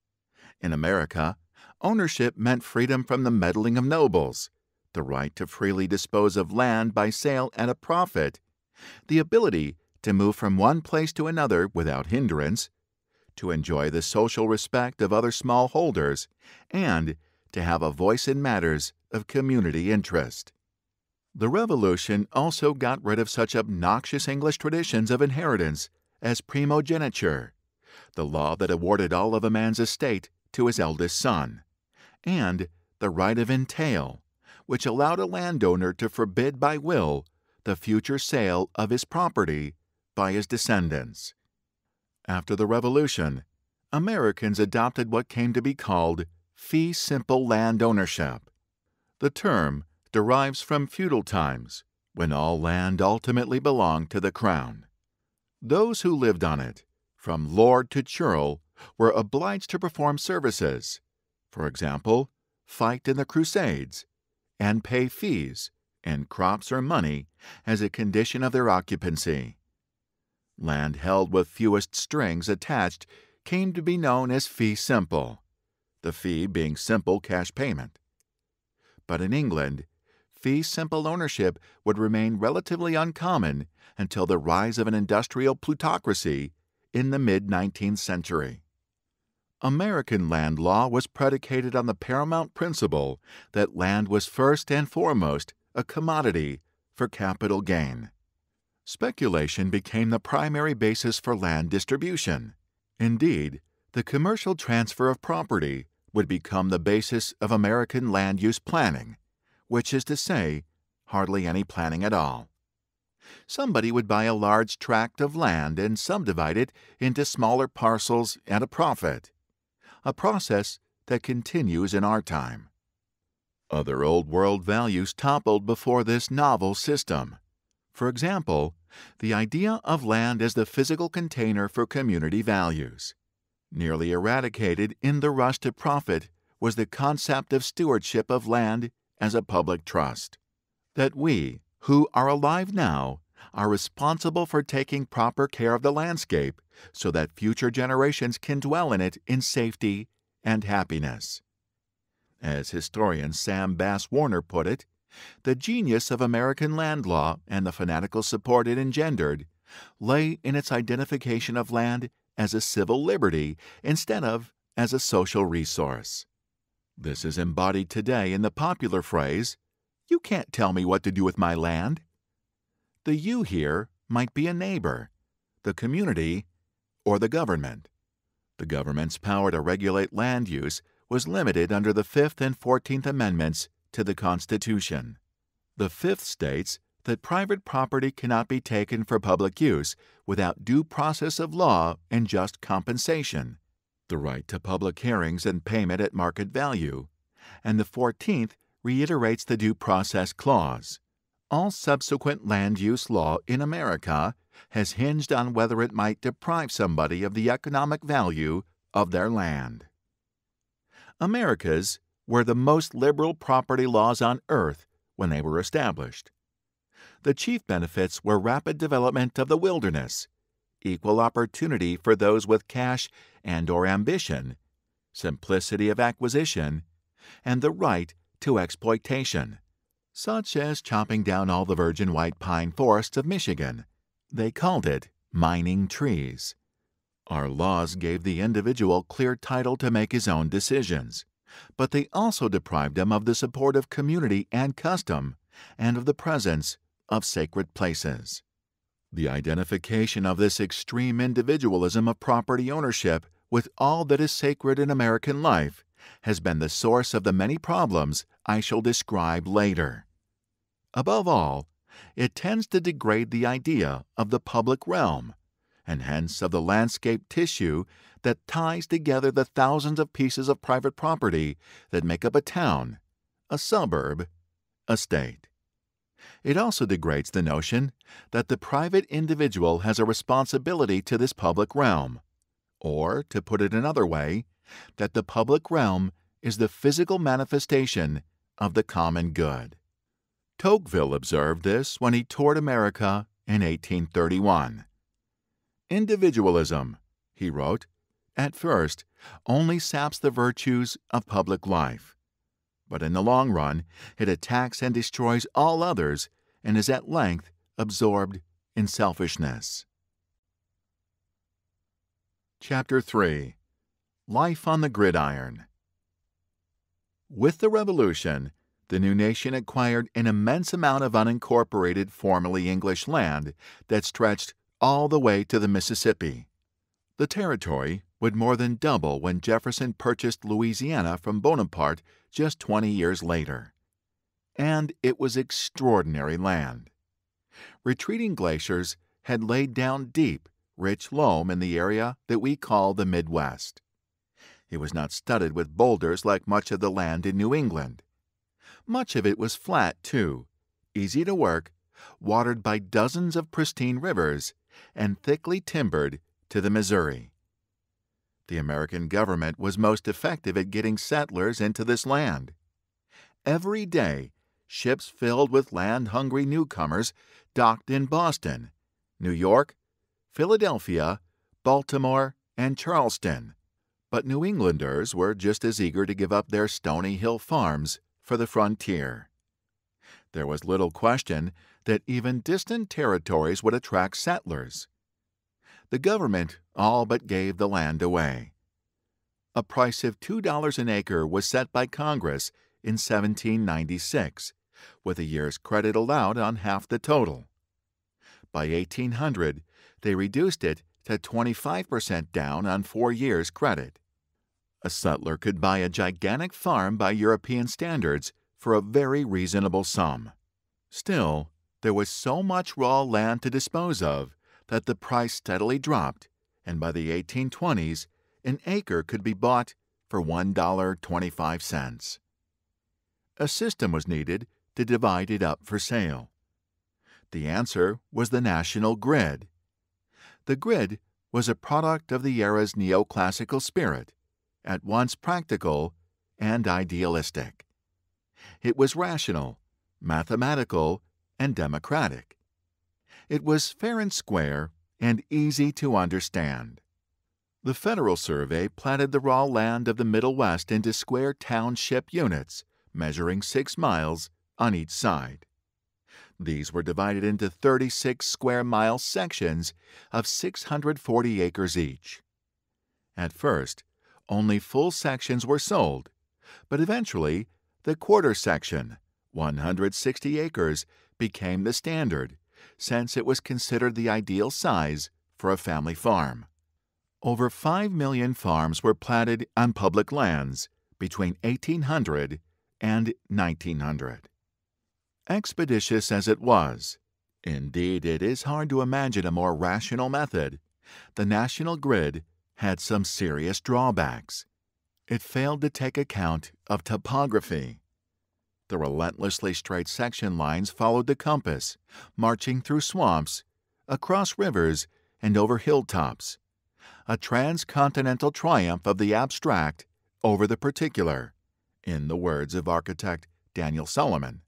In America, ownership meant freedom from the meddling of nobles, the right to freely dispose of land by sale at a profit, the ability to move from one place to another without hindrance, to enjoy the social respect of other small holders, and to have a voice in matters of community interest. The Revolution also got rid of such obnoxious English traditions of inheritance as primogeniture, the law that awarded all of a man's estate to his eldest son, and the right of entail, which allowed a landowner to forbid by will the future sale of his property by his descendants. After the Revolution, Americans adopted what came to be called fee simple land ownership. The term derives from feudal times, when all land ultimately belonged to the Crown. Those who lived on it, from lord to churl, were obliged to perform services, for example, fight in the Crusades, and pay fees, in crops or money, as a condition of their occupancy. Land held with fewest strings attached came to be known as fee simple, the fee being simple cash payment. But in England, fee simple ownership would remain relatively uncommon until the rise of an industrial plutocracy in the mid-nineteenth century. American land law was predicated on the paramount principle that land was first and foremost a commodity for capital gain. Speculation became the primary basis for land distribution. Indeed, the commercial transfer of property would become the basis of American land use planning, which is to say, hardly any planning at all. Somebody would buy a large tract of land and subdivide it into smaller parcels at a profit, a process that continues in our time. Other Old World values toppled before this novel system. For example, the idea of land as the physical container for community values. Nearly eradicated in the rush to profit was the concept of stewardship of land as a public trust. That we, who are alive now, are responsible for taking proper care of the landscape so that future generations can dwell in it in safety and happiness. As historian Sam Bass Warner put it, the genius of American land law and the fanatical support it engendered lay in its identification of land as a civil liberty instead of as a social resource. This is embodied today in the popular phrase, "You can't tell me what to do with my land." The you here might be a neighbor, the community, or the government. The government's power to regulate land use was limited under the Fifth and Fourteenth Amendments to the Constitution. The Fifth states that private property cannot be taken for public use without due process of law and just compensation, the right to public hearings and payment at market value, and the Fourteenth reiterates the Due Process Clause. All subsequent land use law in America has hinged on whether it might deprive somebody of the economic value of their land. America's were the most liberal property laws on earth when they were established. The chief benefits were rapid development of the wilderness, equal opportunity for those with cash and or ambition, simplicity of acquisition, and the right to exploitation, such as chopping down all the virgin white pine forests of Michigan. They called it mining trees. Our laws gave the individual clear title to make his own decisions, but they also deprived him of the support of community and custom and of the presence of sacred places. The identification of this extreme individualism of property ownership with all that is sacred in American life has been the source of the many problems I shall describe later. Above all, it tends to degrade the idea of the public realm, and hence of the landscape tissue that ties together the thousands of pieces of private property that make up a town, a suburb, a state. It also degrades the notion that the private individual has a responsibility to this public realm, or, to put it another way, that the public realm is the physical manifestation of the common good. Tocqueville observed this when he toured America in eighteen thirty-one. Individualism, he wrote, at first only saps the virtues of public life, but in the long run it attacks and destroys all others and is at length absorbed in selfishness. Chapter three. Life on the Gridiron. With the Revolution, the new nation acquired an immense amount of unincorporated formerly English land that stretched all the way to the Mississippi. The territory would more than double when Jefferson purchased Louisiana from Bonaparte just twenty years later. And it was extraordinary land. Retreating glaciers had laid down deep, rich loam in the area that we call the Midwest. It was not studded with boulders like much of the land in New England. Much of it was flat, too, easy to work, watered by dozens of pristine rivers, and thickly timbered to the Missouri. The American government was most effective at getting settlers into this land. Every day, ships filled with land-hungry newcomers docked in Boston, New York, Philadelphia, Baltimore, and Charleston. But New Englanders were just as eager to give up their Stony Hill farms for the frontier. There was little question that even distant territories would attract settlers. The government all but gave the land away. A price of two dollars an acre was set by Congress in seventeen ninety-six, with a year's credit allowed on half the total. By eighteen hundred, they reduced it to twenty-five percent down on four years' credit. A settler could buy a gigantic farm by European standards for a very reasonable sum. Still, There was so much raw land to dispose of that the price steadily dropped, and by the eighteen twenties, an acre could be bought for one dollar and twenty-five cents. A system was needed to divide it up for sale. The answer was the national grid. The grid was a product of the era's neoclassical spirit, at once practical and idealistic. It was rational, mathematical, and democratic. It was fair and square and easy to understand. The Federal Survey platted the raw land of the Middle West into square township units, measuring six miles on each side. These were divided into thirty-six square mile sections of six hundred forty acres each. At first, only full sections were sold, but eventually the quarter section, one hundred sixty acres, became the standard, since it was considered the ideal size for a family farm. Over five million farms were platted on public lands between eighteen hundred and nineteen hundred. Expeditious as it was, indeed it is hard to imagine a more rational method, the national grid had some serious drawbacks. It failed to take account of topography. The relentlessly straight section lines followed the compass, marching through swamps, across rivers, and over hilltops, a transcontinental triumph of the abstract over the particular, in the words of architect Daniel Solomon.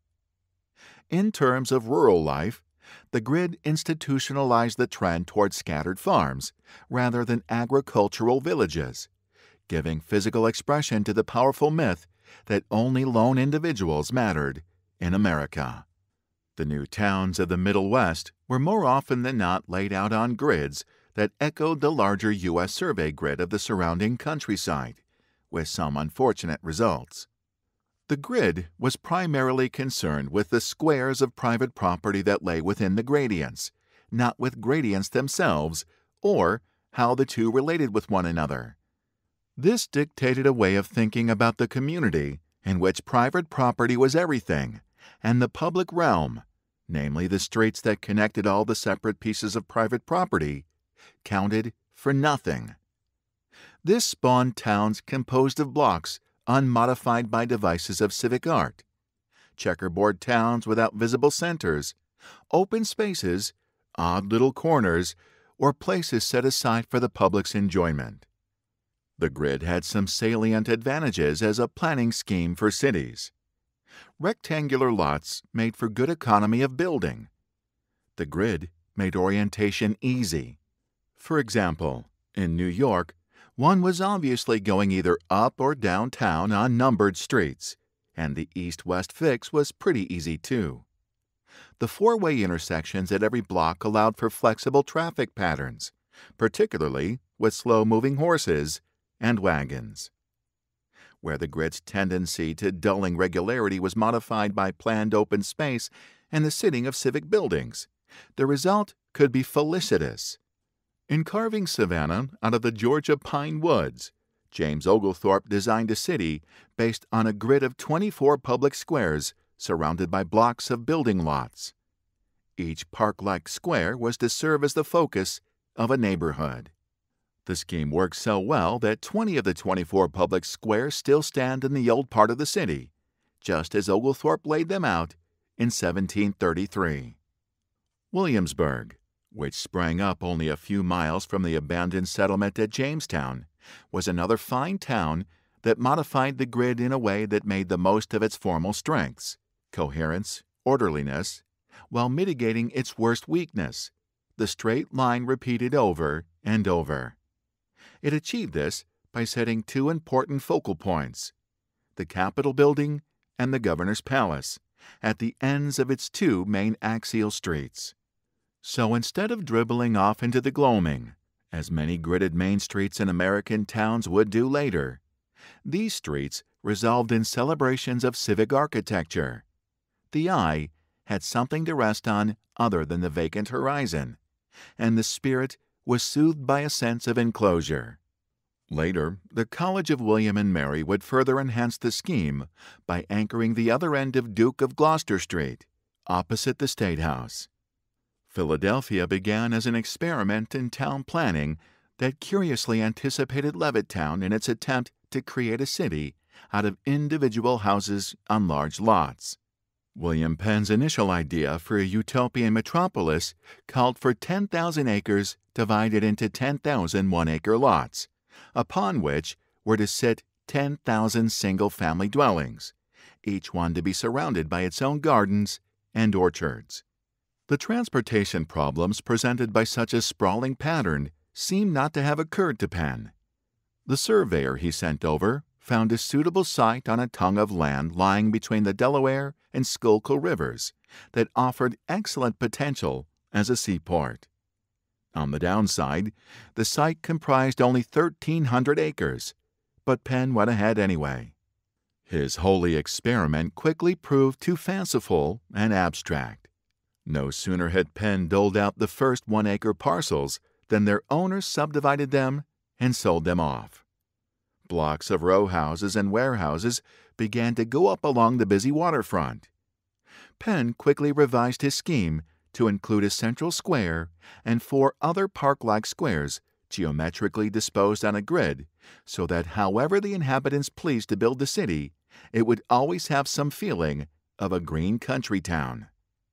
In terms of rural life, the grid institutionalized the trend toward scattered farms rather than agricultural villages, giving physical expression to the powerful myth that only lone individuals mattered in America. The new towns of the Middle West were more often than not laid out on grids that echoed the larger U S survey grid of the surrounding countryside, with some unfortunate results. The grid was primarily concerned with the squares of private property that lay within the gradients, not with gradients themselves or how the two related with one another. This dictated a way of thinking about the community in which private property was everything, and the public realm, namely the streets that connected all the separate pieces of private property, counted for nothing. This spawned towns composed of blocks unmodified by devices of civic art, checkerboard towns without visible centers, open spaces, odd little corners, or places set aside for the public's enjoyment. The grid had some salient advantages as a planning scheme for cities. Rectangular lots made for good economy of building. The grid made orientation easy. For example, in New York, one was obviously going either up or downtown on numbered streets, and the east-west fix was pretty easy too. The four-way intersections at every block allowed for flexible traffic patterns, particularly with slow-moving horses and wagons. Where the grid's tendency to dulling regularity was modified by planned open space and the sitting of civic buildings, the result could be felicitous. In carving Savannah out of the Georgia pine woods, James Oglethorpe designed a city based on a grid of twenty-four public squares surrounded by blocks of building lots. Each park-like square was to serve as the focus of a neighborhood. The scheme worked so well that twenty of the twenty-four public squares still stand in the old part of the city, just as Oglethorpe laid them out in seventeen thirty-three. Williamsburg, which sprang up only a few miles from the abandoned settlement at Jamestown, was another fine town that modified the grid in a way that made the most of its formal strengths, coherence, orderliness, while mitigating its worst weakness, the straight line repeated over and over. It achieved this by setting two important focal points, the Capitol building and the Governor's Palace, at the ends of its two main axial streets. So instead of dribbling off into the gloaming, as many gridded main streets in American towns would do later, these streets resolved in celebrations of civic architecture. The eye had something to rest on other than the vacant horizon, and the spirit was soothed by a sense of enclosure. Later, the College of William and Mary would further enhance the scheme by anchoring the other end of Duke of Gloucester Street, opposite the State House. Philadelphia began as an experiment in town planning that curiously anticipated Levittown in its attempt to create a city out of individual houses on large lots. William Penn's initial idea for a utopian metropolis called for ten thousand acres divided into ten thousand one-acre lots, upon which were to sit ten thousand single-family dwellings, each one to be surrounded by its own gardens and orchards. The transportation problems presented by such a sprawling pattern seem not to have occurred to Penn. The surveyor he sent over found a suitable site on a tongue of land lying between the Delaware and Schuylkill rivers that offered excellent potential as a seaport. On the downside, the site comprised only thirteen hundred acres, but Penn went ahead anyway. His holy experiment quickly proved too fanciful and abstract. No sooner had Penn doled out the first one-acre parcels than their owners subdivided them and sold them off. Blocks of row houses and warehouses began to go up along the busy waterfront. Penn quickly revised his scheme to include a central square and four other park-like squares geometrically disposed on a grid so that however the inhabitants pleased to build the city, it would always have some feeling of a green country town.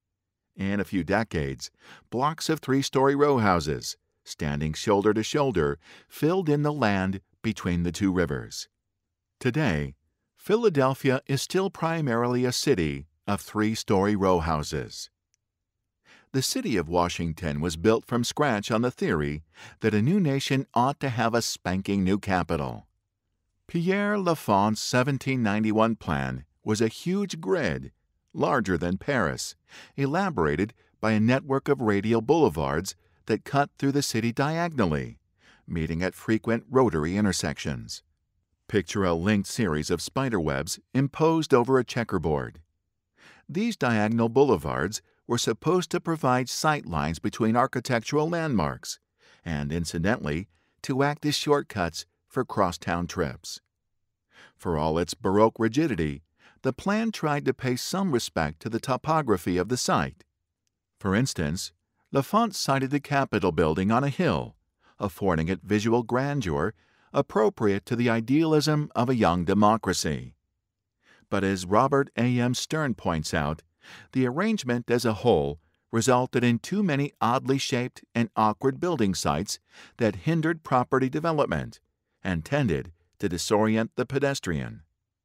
In a few decades, blocks of three-story row houses, standing shoulder to shoulder, filled in the land between the two rivers. Today, Philadelphia is still primarily a city of three-story row houses. The city of Washington was built from scratch on the theory that a new nation ought to have a spanking new capital. Pierre L'Enfant's seventeen ninety-one plan was a huge grid, larger than Paris, elaborated by a network of radial boulevards that cut through the city diagonally, meeting at frequent rotary intersections. Picture a linked series of spiderwebs imposed over a checkerboard. These diagonal boulevards were supposed to provide sight lines between architectural landmarks and, incidentally, to act as shortcuts for crosstown trips. For all its Baroque rigidity, the plan tried to pay some respect to the topography of the site. For instance, L'Enfant sited the Capitol building on a hill, affording it visual grandeur appropriate to the idealism of a young democracy. But as Robert A M Stern points out, the arrangement as a whole resulted in too many oddly shaped and awkward building sites that hindered property development and tended to disorient the pedestrian.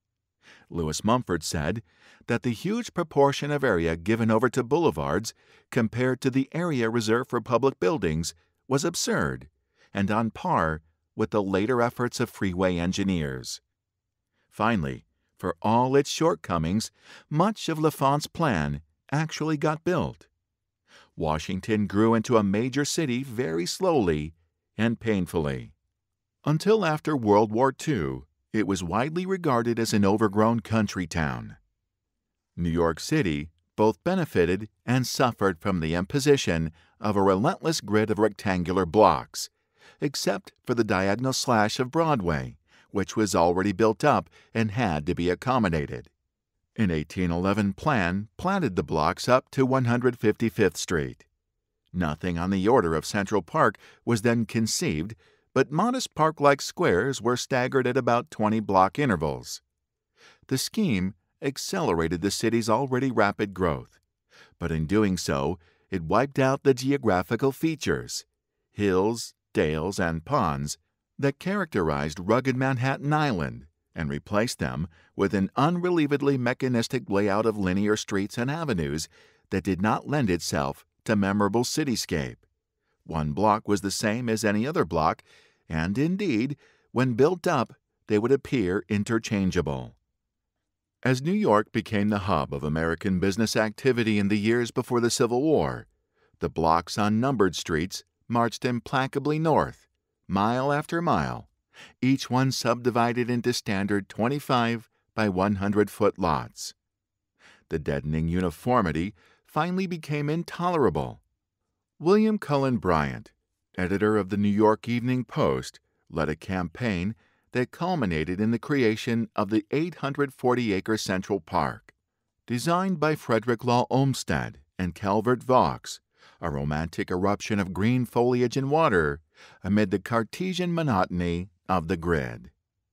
Lewis Mumford said that the huge proportion of area given over to boulevards compared to the area reserved for public buildings was absurd and on par with the later efforts of freeway engineers. Finally, for all its shortcomings, much of L'Enfant's plan actually got built. Washington grew into a major city very slowly and painfully. Until after World War Two, it was widely regarded as an overgrown country town. New York City both benefited and suffered from the imposition of a relentless grid of rectangular blocks, except for the diagonal slash of Broadway, which was already built up and had to be accommodated. An eighteen eleven plan platted the blocks up to one hundred fifty-fifth Street. Nothing on the order of Central Park was then conceived, but modest park-like squares were staggered at about twenty block intervals. The scheme accelerated the city's already rapid growth, but in doing so, it wiped out the geographical features, hills, dales, and ponds that characterized rugged Manhattan Island and replaced them with an unrelievedly mechanistic layout of linear streets and avenues that did not lend itself to memorable cityscape. One block was the same as any other block, and indeed, when built up, they would appear interchangeable. As New York became the hub of American business activity in the years before the Civil War, the blocks on numbered streets marched implacably north, mile after mile, each one subdivided into standard twenty-five by one hundred foot lots. The deadening uniformity finally became intolerable. William Cullen Bryant, editor of the New York Evening Post, led a campaign that culminated in the creation of the eight hundred forty acre Central Park. Designed by Frederick Law Olmsted and Calvert Vaux, a romantic eruption of green foliage and water amid the Cartesian monotony of the grid.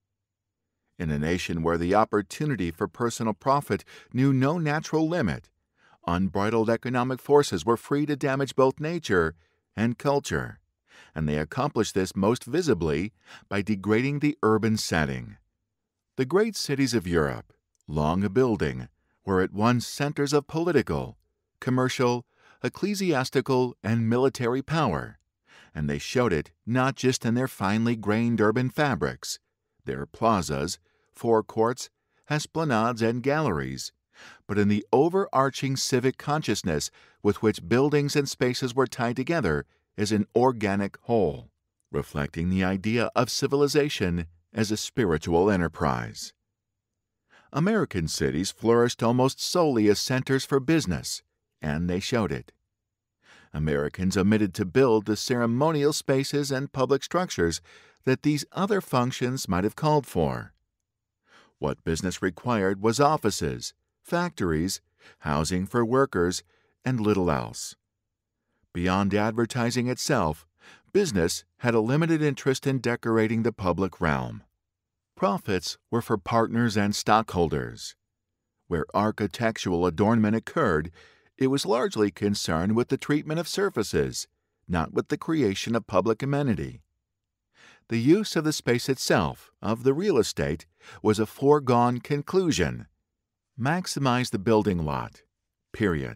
In a nation where the opportunity for personal profit knew no natural limit, unbridled economic forces were free to damage both nature and culture, and they accomplished this most visibly by degrading the urban setting. The great cities of Europe, long a building, were at once centers of political, commercial, ecclesiastical, and military power, and they showed it not just in their finely grained urban fabrics, their plazas, forecourts, esplanades, and galleries, but in the overarching civic consciousness with which buildings and spaces were tied together as an organic whole, reflecting the idea of civilization as a spiritual enterprise. American cities flourished almost solely as centers for business, and they showed it. Americans omitted to build the ceremonial spaces and public structures that these other functions might have called for. What business required was offices, factories, housing for workers, and little else. Beyond advertising itself, business had a limited interest in decorating the public realm. Profits were for partners and stockholders. Where architectural adornment occurred, it was largely concerned with the treatment of surfaces, not with the creation of public amenity. The use of the space itself, of the real estate, was a foregone conclusion. Maximize the building lot, period.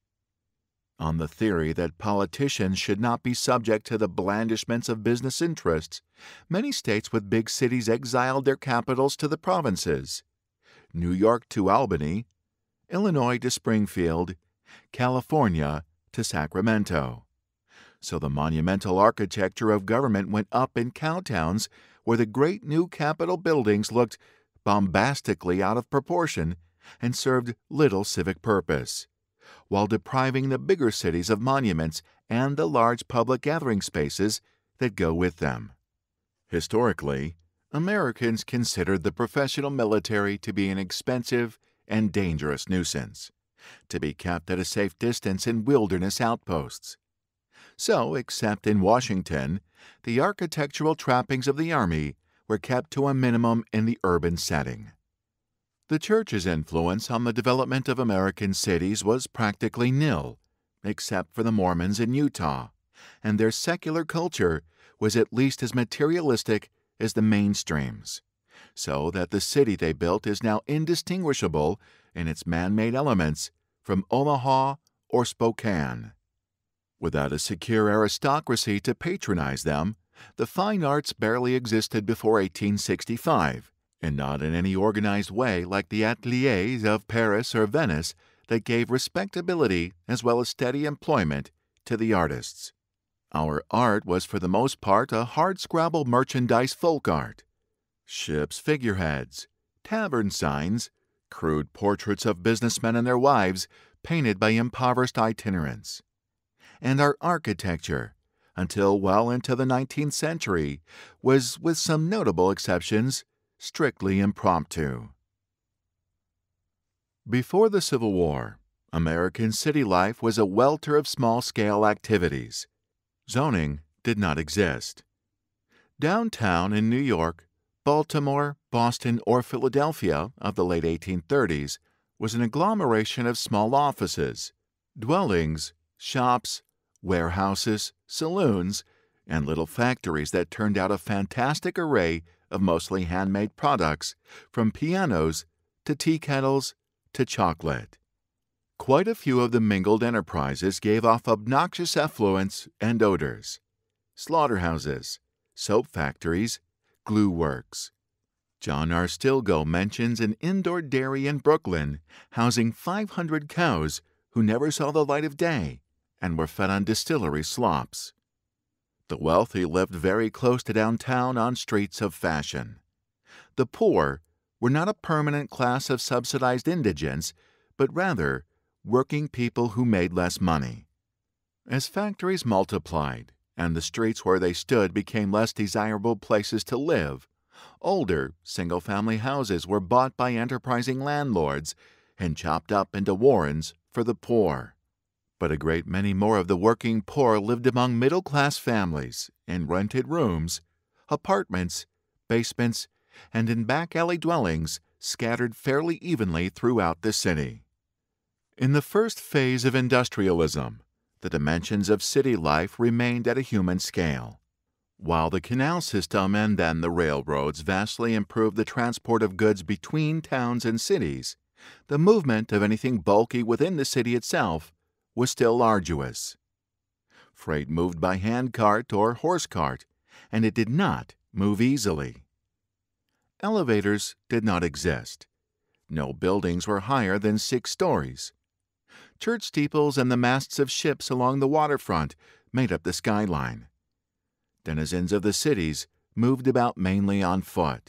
On the theory that politicians should not be subject to the blandishments of business interests, many states with big cities exiled their capitals to the provinces, New York to Albany, Illinois to Springfield, California to Sacramento. So the monumental architecture of government went up in cowtowns where the great new capitol buildings looked bombastically out of proportion and served little civic purpose, while depriving the bigger cities of monuments and the large public gathering spaces that go with them. Historically, Americans considered the professional military to be an expensive and dangerous nuisance, to be kept at a safe distance in wilderness outposts. So, except in Washington, the architectural trappings of the Army were kept to a minimum in the urban setting. The Church's influence on the development of American cities was practically nil, except for the Mormons in Utah, and their secular culture was at least as materialistic as the mainstreams, so that the city they built is now indistinguishable in its man-made elements from Omaha or Spokane. Without a secure aristocracy to patronize them, the fine arts barely existed before eighteen sixty-five, and not in any organized way like the ateliers of Paris or Venice that gave respectability as well as steady employment to the artists. Our art was for the most part a hard-scrabble merchandise folk art. Ships' figureheads, tavern signs, crude portraits of businessmen and their wives painted by impoverished itinerants. And our architecture, until well into the nineteenth century, was, with some notable exceptions, strictly impromptu. Before the Civil War, American city life was a welter of small-scale activities. Zoning did not exist. Downtown in New York, Baltimore, Boston, or Philadelphia of the late eighteen thirties was an agglomeration of small offices, dwellings, shops, warehouses, saloons, and little factories that turned out a fantastic array of mostly handmade products, from pianos to tea kettles to chocolate. Quite a few of the mingled enterprises gave off obnoxious effluents and odors: slaughterhouses, soap factories, glue works. John R. Stilgoe mentions an indoor dairy in Brooklyn housing five hundred cows who never saw the light of day and were fed on distillery slops. The wealthy lived very close to downtown on streets of fashion. The poor were not a permanent class of subsidized indigents, but rather working people who made less money. As factories multiplied and the streets where they stood became less desirable places to live, older single-family houses were bought by enterprising landlords and chopped up into warrens for the poor. But a great many more of the working poor lived among middle-class families in rented rooms, apartments, basements, and in back-alley dwellings scattered fairly evenly throughout the city. In the first phase of industrialism, the dimensions of city life remained at a human scale. While the canal system and then the railroads vastly improved the transport of goods between towns and cities, the movement of anything bulky within the city itself was still arduous. Freight moved by hand cart or horse cart, and it did not move easily. Elevators did not exist. No buildings were higher than six stories. Church steeples and the masts of ships along the waterfront made up the skyline. Denizens of the cities moved about mainly on foot.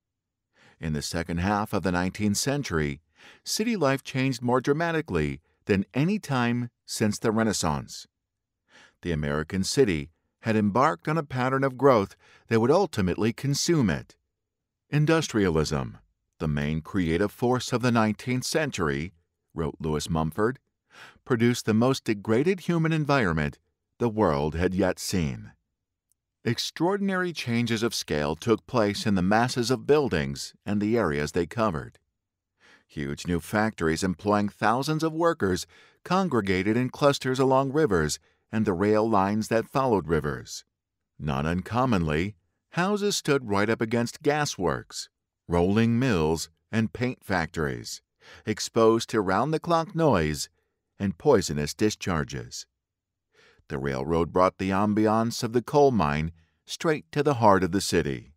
In the second half of the nineteenth century, city life changed more dramatically than any time since the Renaissance. The American city had embarked on a pattern of growth that would ultimately consume it. Industrialism, the main creative force of the nineteenth century, wrote Lewis Mumford, produced the most degraded human environment the world had yet seen. Extraordinary changes of scale took place in the masses of buildings and the areas they covered. Huge new factories employing thousands of workers congregated in clusters along rivers and the rail lines that followed rivers. Not uncommonly, houses stood right up against gasworks, rolling mills, and paint factories, exposed to round-the-clock noise and poisonous discharges. The railroad brought the ambiance of the coal mine straight to the heart of the city.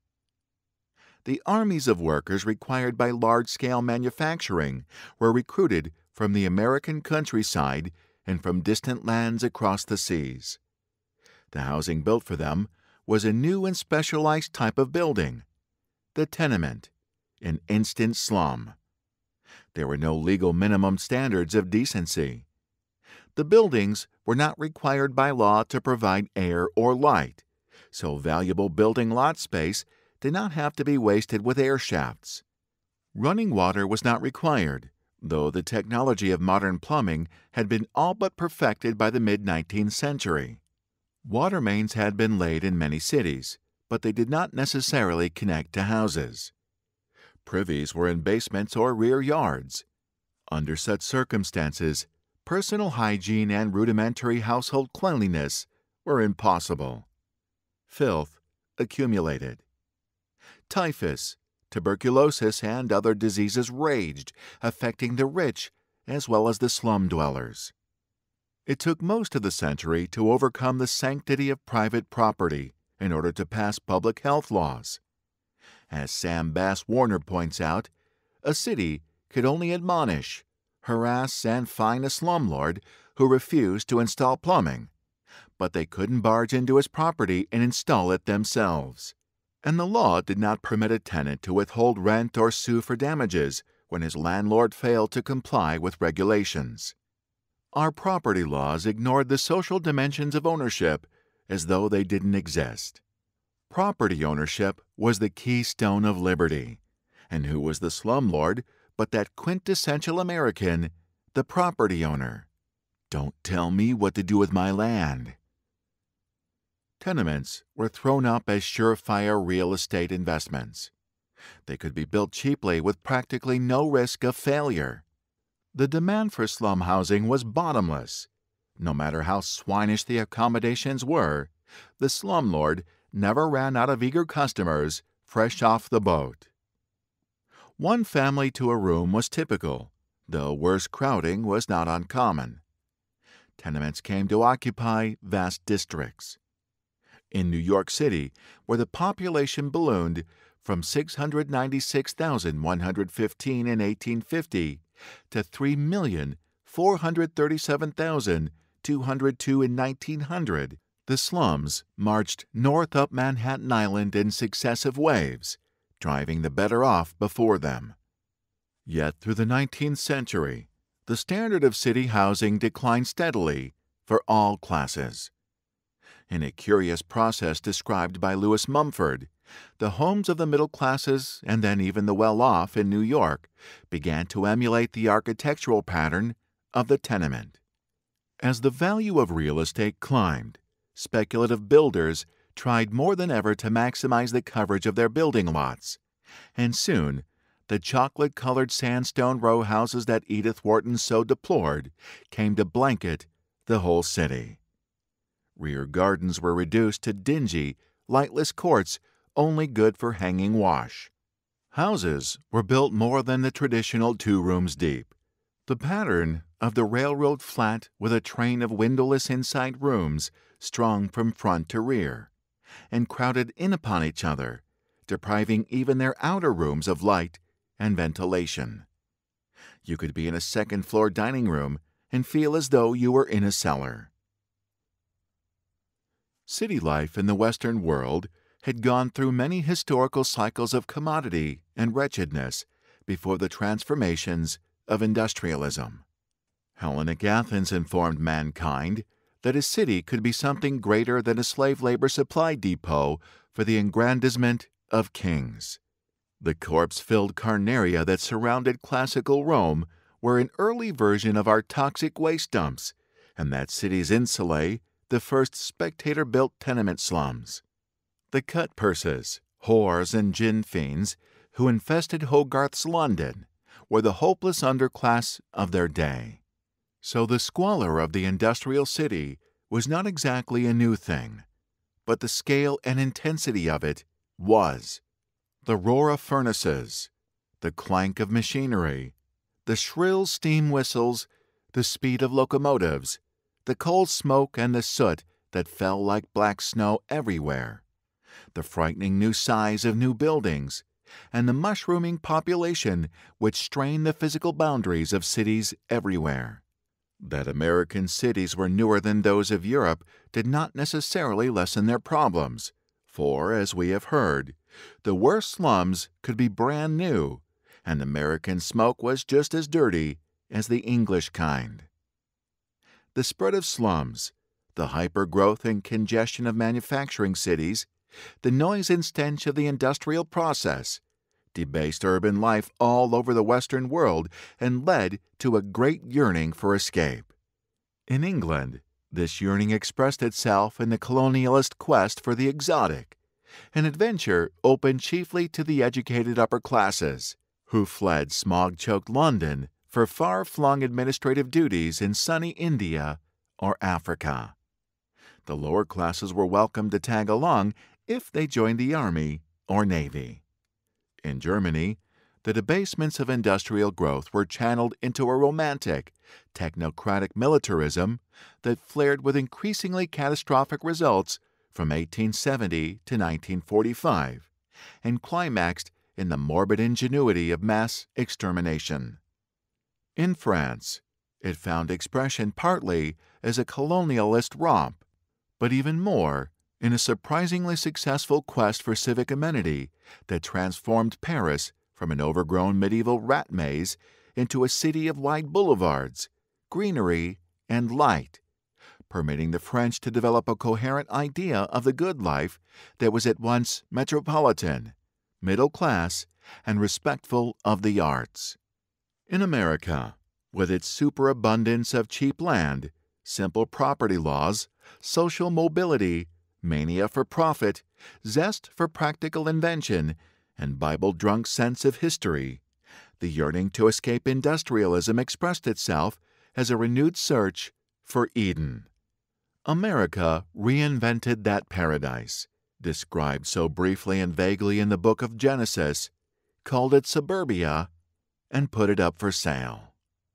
The armies of workers required by large-scale manufacturing were recruited from the American countryside and from distant lands across the seas. The housing built for them was a new and specialized type of building, the tenement, an instant slum. There were no legal minimum standards of decency. The buildings were not required by law to provide air or light, so valuable building lot space did not have to be wasted with air shafts. Running water was not required, though the technology of modern plumbing had been all but perfected by the mid-nineteenth century. Water mains had been laid in many cities, but they did not necessarily connect to houses. Privies were in basements or rear yards. Under such circumstances, personal hygiene and rudimentary household cleanliness were impossible. Filth accumulated. Typhus, tuberculosis, and other diseases raged, affecting the rich as well as the slum dwellers. It took most of the century to overcome the sanctity of private property in order to pass public health laws. As Sam Bass Warner points out, a city could only admonish, harass, and fine a slumlord who refused to install plumbing, but they couldn't barge into his property and install it themselves. And the law did not permit a tenant to withhold rent or sue for damages when his landlord failed to comply with regulations. Our property laws ignored the social dimensions of ownership as though they didn't exist. Property ownership was the keystone of liberty, and who was the slumlord but that quintessential American, the property owner? Don't tell me what to do with my land. Tenements were thrown up as surefire real estate investments. They could be built cheaply with practically no risk of failure. The demand for slum housing was bottomless. No matter how swinish the accommodations were, the slumlord never ran out of eager customers fresh off the boat. One family to a room was typical, though worse crowding was not uncommon. Tenements came to occupy vast districts. In New York City, where the population ballooned from six hundred ninety-six thousand one hundred fifteen in eighteen fifty to three million four hundred thirty-seven thousand two hundred two in nineteen hundred, the slums marched north up Manhattan Island in successive waves, driving the better off before them. Yet through the nineteenth century, the standard of city housing declined steadily for all classes. In a curious process described by Lewis Mumford, the homes of the middle classes and then even the well-off in New York began to emulate the architectural pattern of the tenement. As the value of real estate climbed, speculative builders tried more than ever to maximize the coverage of their building lots, and soon the chocolate-colored sandstone row houses that Edith Wharton so deplored came to blanket the whole city. Rear gardens were reduced to dingy, lightless courts only good for hanging wash. Houses were built more than the traditional two rooms deep. The pattern of the railroad flat with a train of windowless inside rooms strung from front to rear, and crowded in upon each other, depriving even their outer rooms of light and ventilation. You could be in a second-floor dining room and feel as though you were in a cellar. City life in the Western world had gone through many historical cycles of commodity and wretchedness before the transformations of industrialism. Hellenic Athens informed mankind that a city could be something greater than a slave labor supply depot for the aggrandizement of kings. The corpse-filled carnaria that surrounded classical Rome were an early version of our toxic waste dumps, and that city's insulae the first spectator-built tenement slums. The cut purses, whores, and gin fiends who infested Hogarth's London were the hopeless underclass of their day. So the squalor of the industrial city was not exactly a new thing, but the scale and intensity of it was. The roar of furnaces, the clank of machinery, the shrill steam whistles, the speed of locomotives, the coal smoke and the soot that fell like black snow everywhere, the frightening new size of new buildings, and the mushrooming population which strained the physical boundaries of cities everywhere. That American cities were newer than those of Europe did not necessarily lessen their problems, for, as we have heard, the worst slums could be brand new, and American smoke was just as dirty as the English kind. The spread of slums, the hyper-growth and congestion of manufacturing cities, the noise and stench of the industrial process, debased urban life all over the Western world and led to a great yearning for escape. In England, this yearning expressed itself in the colonialist quest for the exotic, an adventure open chiefly to the educated upper classes, who fled smog-choked London for far-flung administrative duties in sunny India or Africa. The lower classes were welcome to tag along if they joined the army or navy. In Germany, the debasements of industrial growth were channeled into a romantic, technocratic militarism that flared with increasingly catastrophic results from eighteen seventy to nineteen forty-five, and climaxed in the morbid ingenuity of mass extermination. In France, it found expression partly as a colonialist romp, but even more in a surprisingly successful quest for civic amenity that transformed Paris from an overgrown medieval rat maze into a city of wide boulevards, greenery, and light, permitting the French to develop a coherent idea of the good life that was at once metropolitan, middle class, and respectful of the arts. In America, with its superabundance of cheap land, simple property laws, social mobility, mania for profit, zest for practical invention, and Bible-drunk sense of history, the yearning to escape industrialism expressed itself as a renewed search for Eden. America reinvented that paradise, described so briefly and vaguely in the book of Genesis, called it suburbia, and put it up for sale.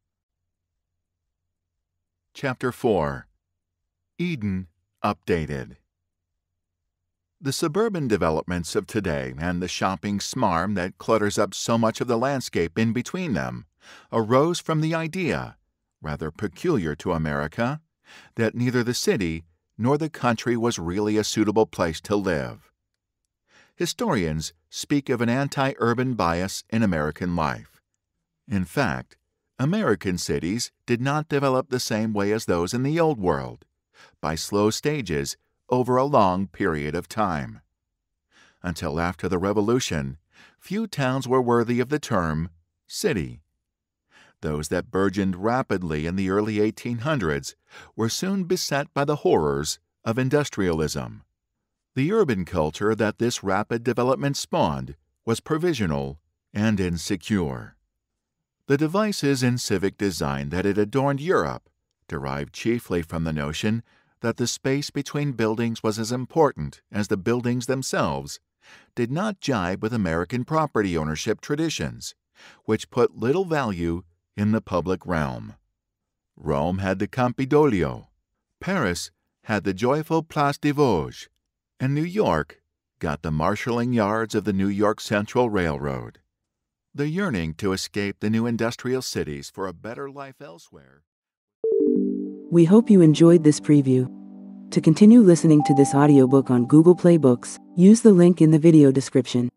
Chapter four. Eden Updated. The suburban developments of today and the shopping smarm that clutters up so much of the landscape in between them arose from the idea, rather peculiar to America, that neither the city nor the country was really a suitable place to live. Historians speak of an anti-urban bias in American life. In fact, American cities did not develop the same way as those in the Old World, by slow stages over a long period of time. Until after the Revolution, few towns were worthy of the term city. Those that burgeoned rapidly in the early eighteen hundreds were soon beset by the horrors of industrialism. The urban culture that this rapid development spawned was provisional and insecure. The devices in civic design that had adorned Europe derived chiefly from the notion that the space between buildings was as important as the buildings themselves, did not jibe with American property ownership traditions, which put little value in the public realm. Rome had the Campidoglio, Paris had the joyful Place des Vosges, and New York got the marshalling yards of the New York Central Railroad. The yearning to escape the new industrial cities for a better life elsewhere. We hope you enjoyed this preview. To continue listening to this audiobook on Google Play Books, use the link in the video description.